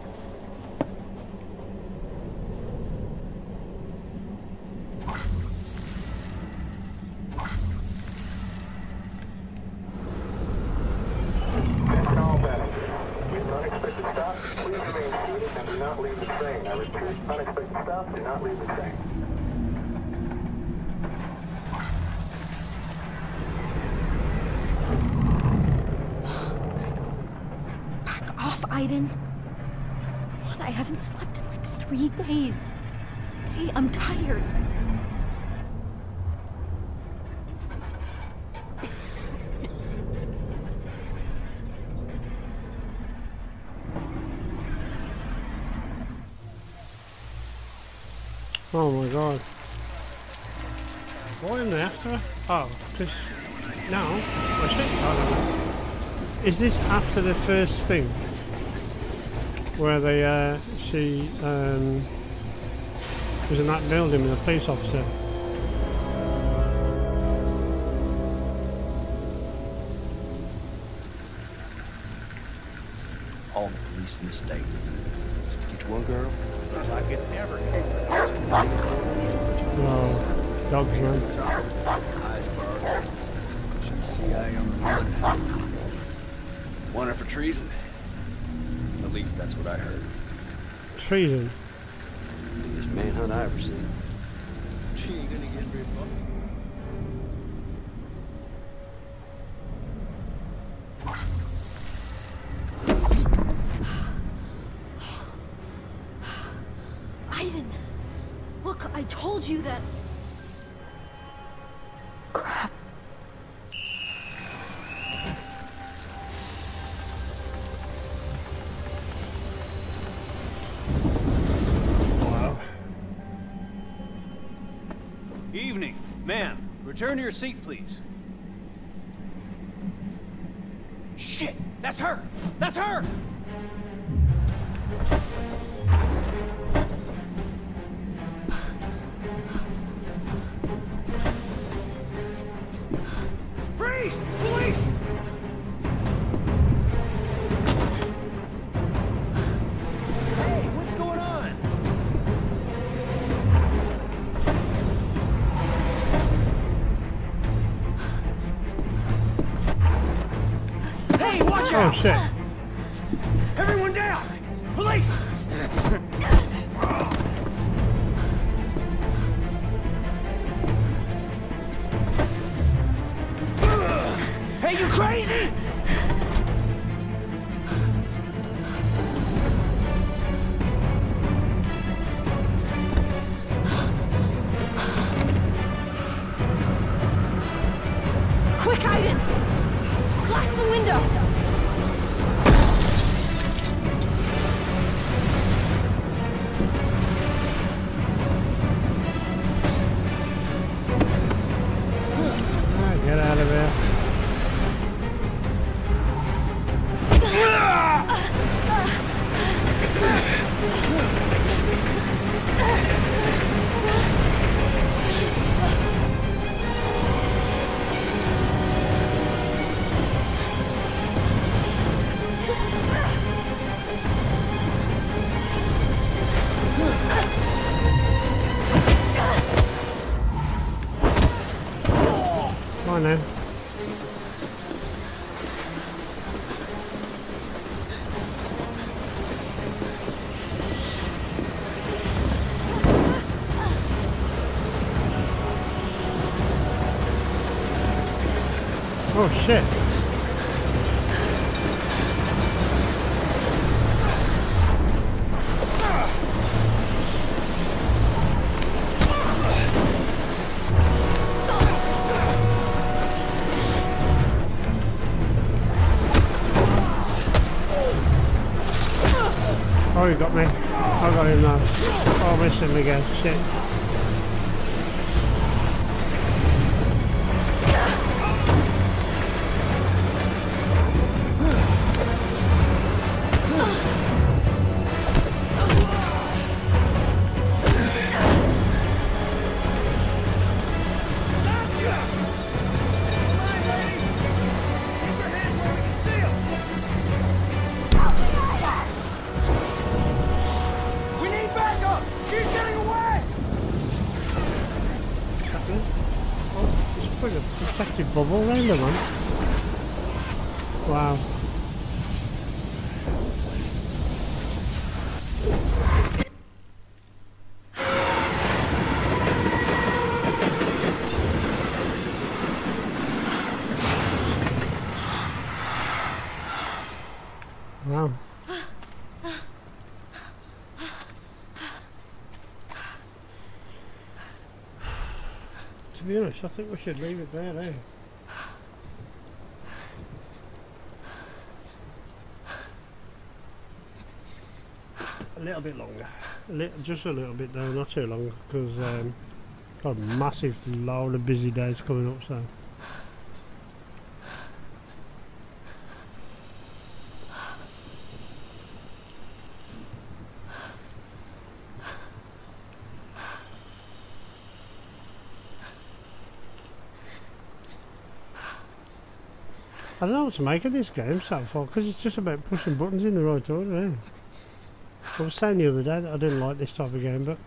Aiden. I haven't slept in like 3 days. Hey, I'm tired. Oh my God. Why am I after her? Oh, because... No. Was it? I don't know. Is this after the first thing? Where they, she, was in that building with a police officer? All the police in the state. Just to get one girl? Like it's ever. Oh, dogs, man. Iceberg. Should CIA on the run. Wanted for treason. At least that's what I heard. Treason? Biggest manhunt I ever seen. She ain't gonna get very far. Aiden, look, I told you that... Crap. Evening. Ma'am, return to your seat, please. Shit! That's her! That's her! Freeze! Police! Hey, what's going on? Hey, watch out! Oh, shit. Everyone down! Police! on then. Oh shit. Oh, he got me. I got him now. Oh, I missed him again. Shit. Protective bubble around him, man. Wow. Wow. To be honest, I think we should leave it there, eh? A little bit longer. Just a little bit though, not too long, because got a massive load of busy days coming up, so. I don't know what to make of this game so far, because it's just about pushing buttons in the right order, eh? I was saying the other day that I didn't like this type of game, but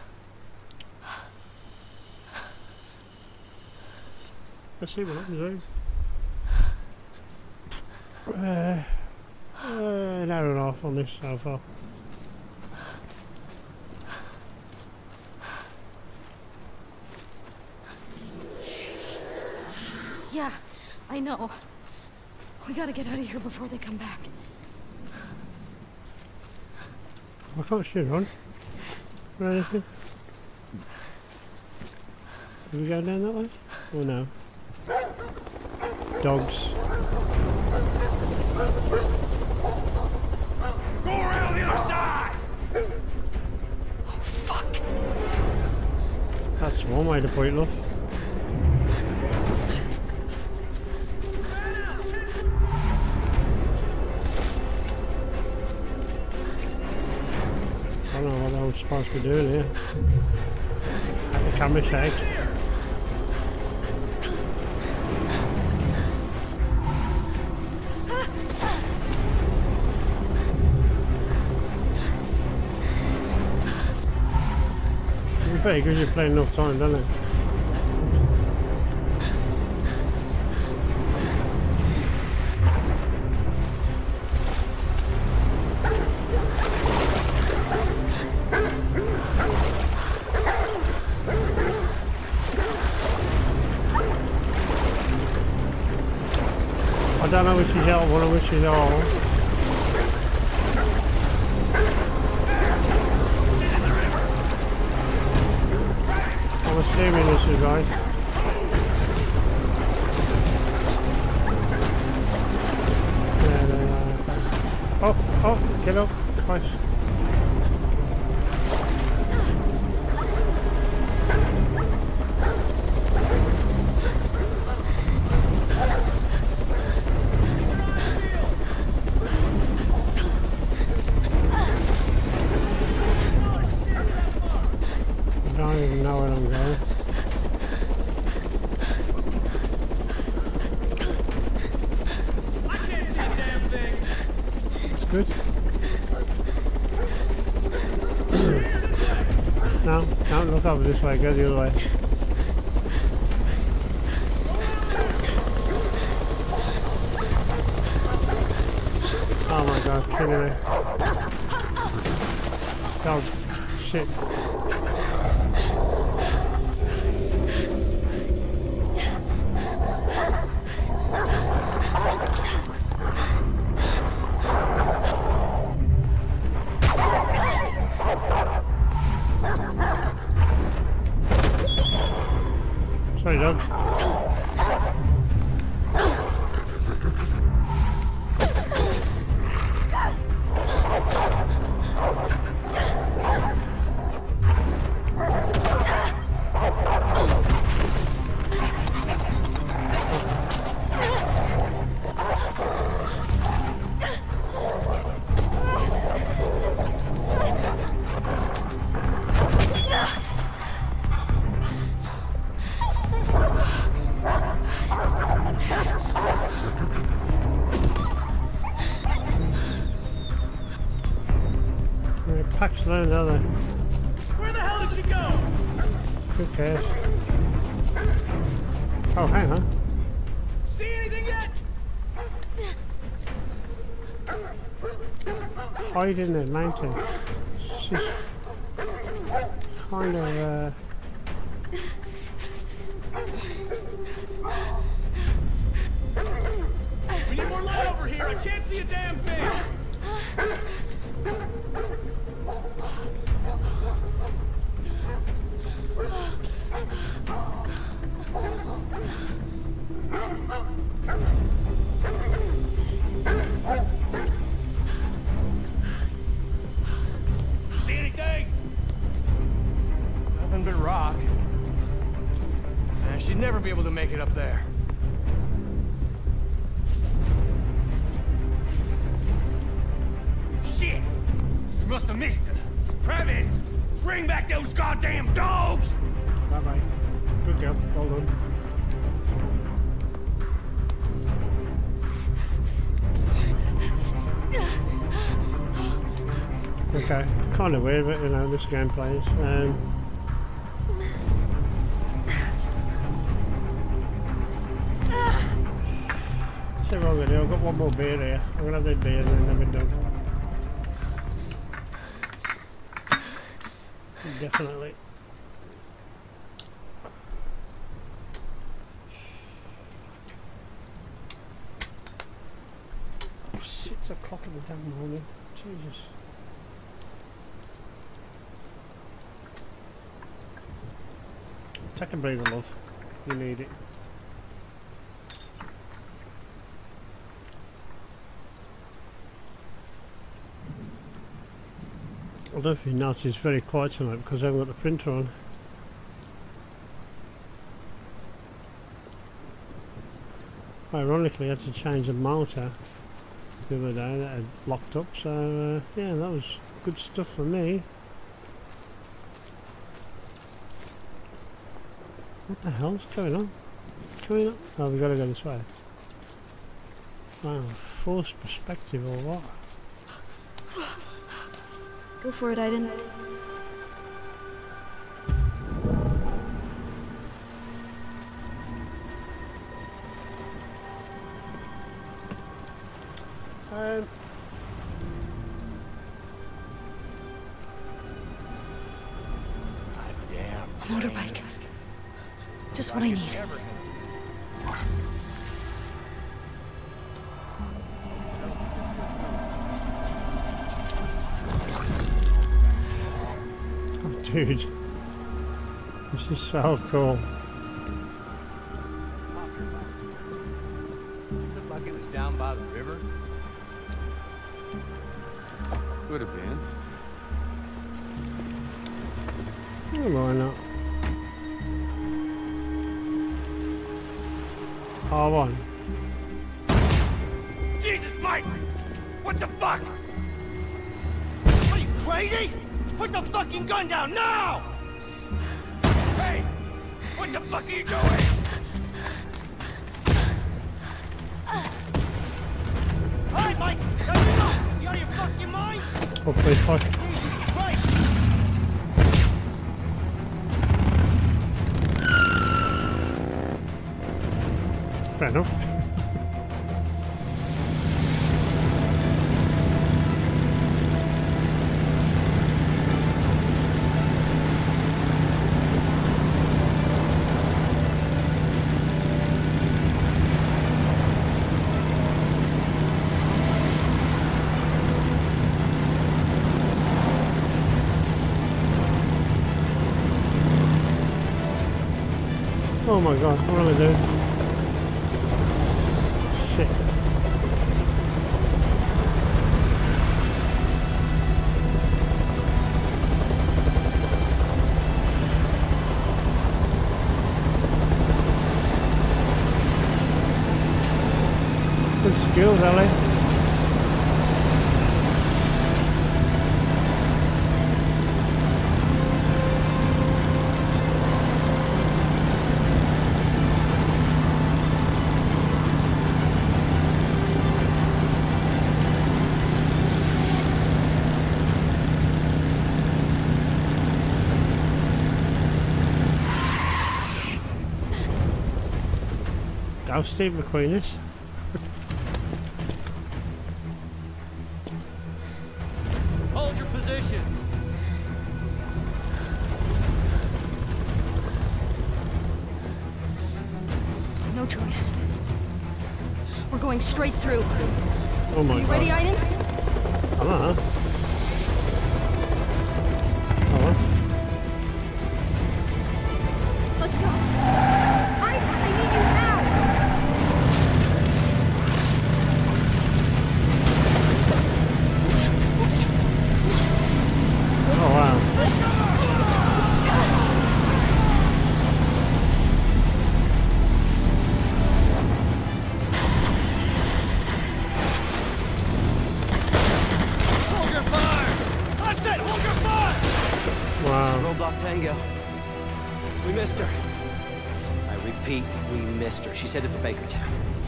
let's see what happens, eh? An hour and a half on this so far. Yeah, I know. We gotta get out of here before they come back. I can't shoot on or anything. Are we going down that way? Or no? Dogs. Go around the other side! Oh, fuck! That's one way to put it, love. I don't know what I was supposed to be doing here. Let the camera shake. To be fair, it gives you plenty enough time, doesn't it? I don't know which is L1 and which is R. I'm assuming this is right. Oh, get up, Christ. I don't even know where I'm going. I can't see a damn thing! That's good. No, don't look over this way, go the other way. god, killing me. Oh, shit. Sorry, dogs. Packs around, are they? Where the hell did she go? Who cares? Oh, hang on. See anything yet? Hide in the mountain. She's kind of, We need more light over here. I can't see a damn thing. See anything? Nothing but rock. She'd never be able to make it up there. Shit! We must have missed it. Travis, bring back those goddamn dogs! bye-bye. Good girl. Well done. Okay, kind of weird, but you know, this game plays. So what I'm gonna do, I've got one more beer here. I'm gonna have that beer and then we're done. Definitely. Oh, 6 o'clock in the damn morning. Jesus. Take a breather, love. You need it. I don't know if you noticed it's very quiet tonight because I haven't got the printer on. Ironically, I had to change the motor the other day that had locked up, so yeah, that was good stuff for me. What the hell's going on? Coming up? Oh, we gotta go this way. Wow, forced perspective or what? Go for it, Aiden. A motorbike. Just what I need. Oh, dude. This is so cool. Looked like it was down by the river. Could have been. Why not? R1. Jesus, Mike! What the fuck? Are you crazy? Put the fucking gun down now! Hey! What the fuck are you doing? Hey, Mike! That's enough! You out of your fucking mind? Oh, please, fuck. Jesus Christ! Fair enough. Oh my god, what am I doing? Shit. Good skills, Ellie. How Steve McQueen is. Hold your positions. No choice. We're going straight through. Oh my god. You ready, Aiden? Let's go. I need you now. Oh wow. Hold your fire! I said hold your fire! Wow. Roadblock Tango. We missed her. I repeat, we missed her. She's headed for Bakertown.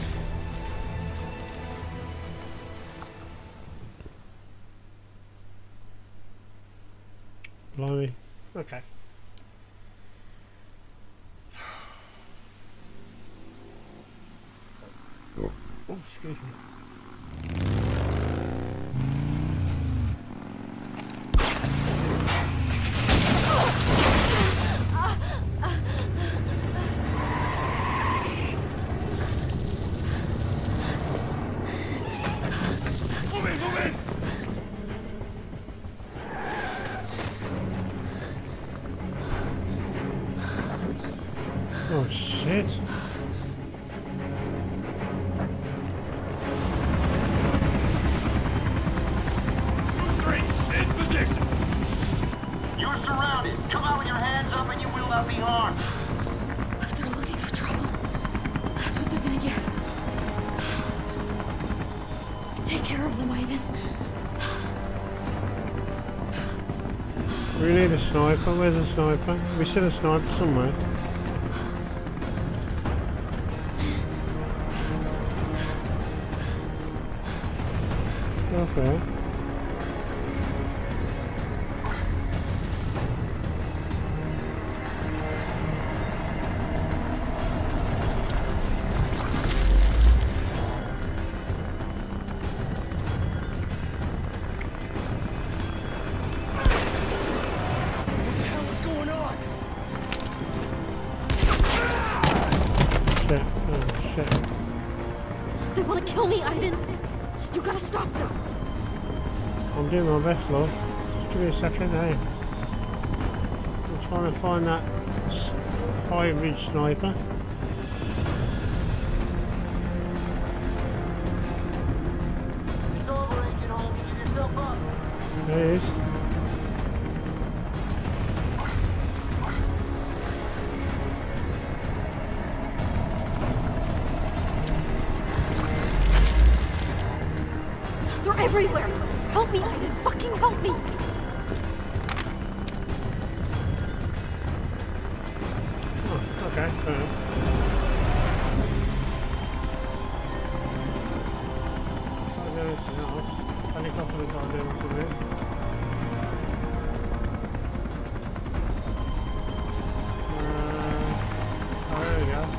Blimey. Okay. Oh, excuse me. Oh shit. In position. You're surrounded. Come out with your hands up and you will not be harmed. If they're looking for trouble, that's what they're gonna get. Take care of them, Aiden. We need a sniper. Where's the sniper? We should have sniped somewhere. Okay. What the hell is going on? Shit. Oh shit. They want to kill me, Aiden. You gotta stop them. I'm doing my best, love. Just give me a second, hey. I'm trying to find that high-ridge sniper. It's over, Agent Holmes. Give yourself up. There he is. They're everywhere. Help me, Aiden. Fucking help me. Oh, okay. Fair enough. Can't do anything else. Helicopter can't do anything with it. Oh, there we go.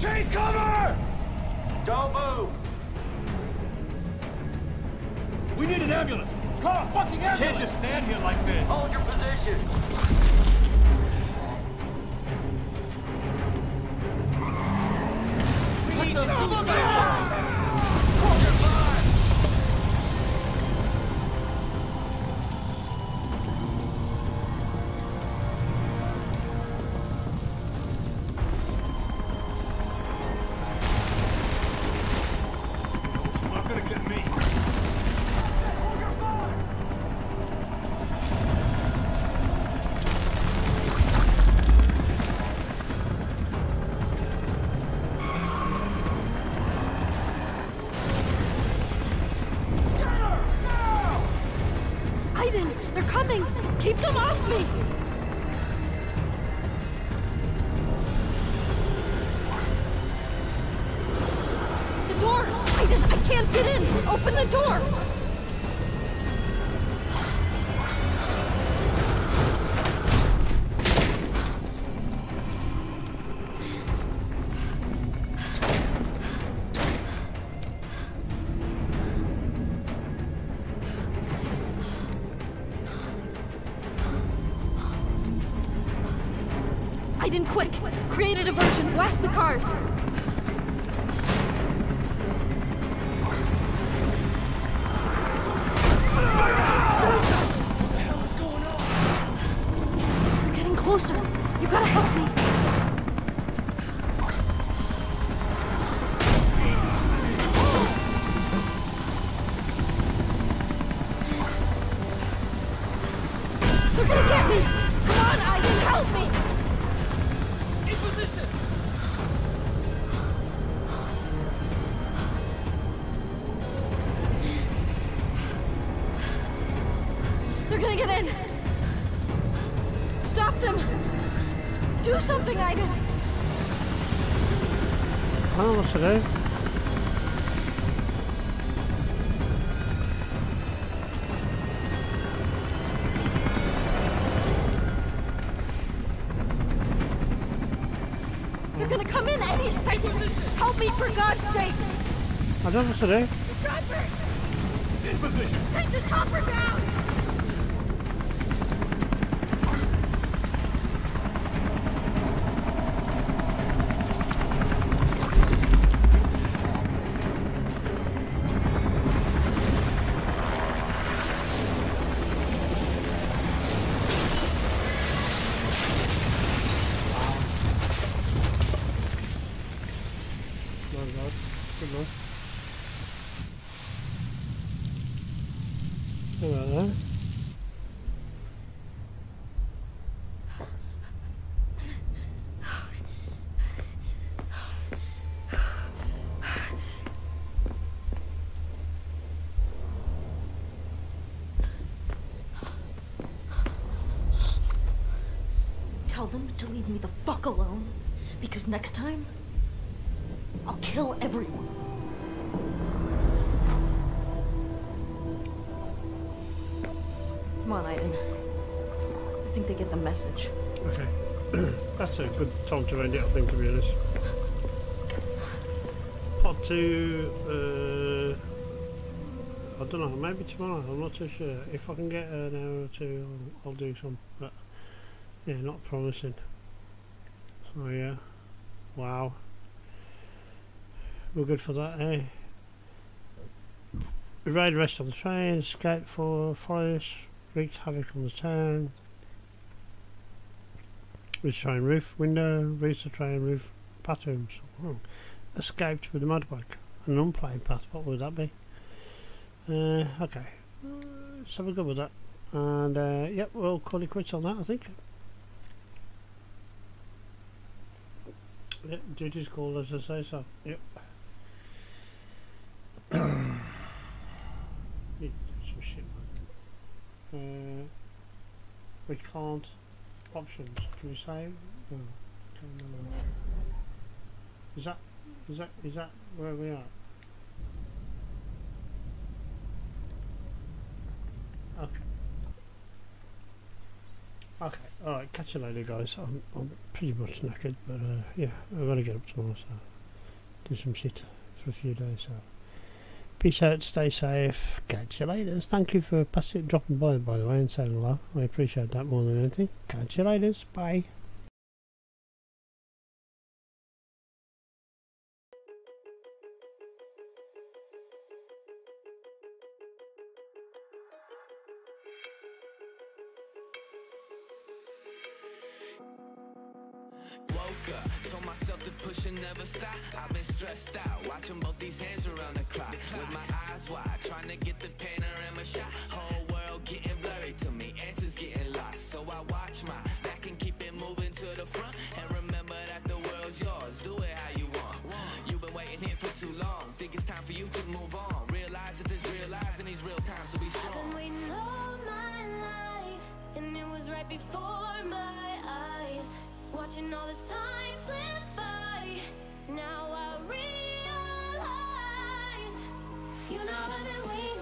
Take cover! Don't move! We need an ambulance! Call a fucking ambulance! Can't just stand here like this! Hold your position! We need cover! They're coming! Keep them off me! The door! I can't get in! Open the door! Aiden, quick! Create a diversion! Blast the cars! What the hell is going on? They're getting closer! You gotta help me! They're gonna get me! Come on, Aiden, help me! In position! They're gonna get in! Stop them! Do something, Aiden! I don't know what to do. They're gonna come in any second! Help me, for God's sakes! I don't know what to do. The chopper! In position! Take the chopper down! Tell them to leave me the fuck alone, because next time, I'll kill everyone. Come on, Aiden. I think they get the message. Okay. That's a good time to end it, I think, to be honest. Part 2, I don't know, maybe tomorrow, I'm not too sure. If I can get an hour or two, I'll do some, but yeah, not promising. So yeah, wow. We're good for that, eh? We ride rest on the train, escape for forest, wreaks havoc on the town. Reach train roof window, reach the train roof bathrooms. Escaped with a motorbike. An unplayed path, what would that be? Okay, so we're good with that. And yep, we'll call it quits on that, I think. Yep, duty's called, as I say so. Yep. Need to do some shit, man. We can't. Options. Can we save? No. Is that where we are? Okay. Okay. All right. Catch you later, guys. I'm pretty much knackered, but yeah, I'm gonna get up tomorrow. So. do some shit for a few days. So peace out, stay safe, catch you later. Thank you for dropping by the way, and saying hello. I appreciate that more than anything. Catch you later, bye. Woke up, told myself to push and never stop. I've been stressed out, watching both these hands around the clock. With my eyes wide, trying to get the panorama shot. Whole world getting blurry to me, answers getting lost. So I watch my back and keep it moving to the front. And remember that the world's yours, do it how you want. You've been waiting here for too long, think it's time for you to move on. Realize that there's real lies in these real times to be strong. I've been waiting all my life, and it was right before my eyes. Watching all this time slip by, now I realize, you know I've been waiting.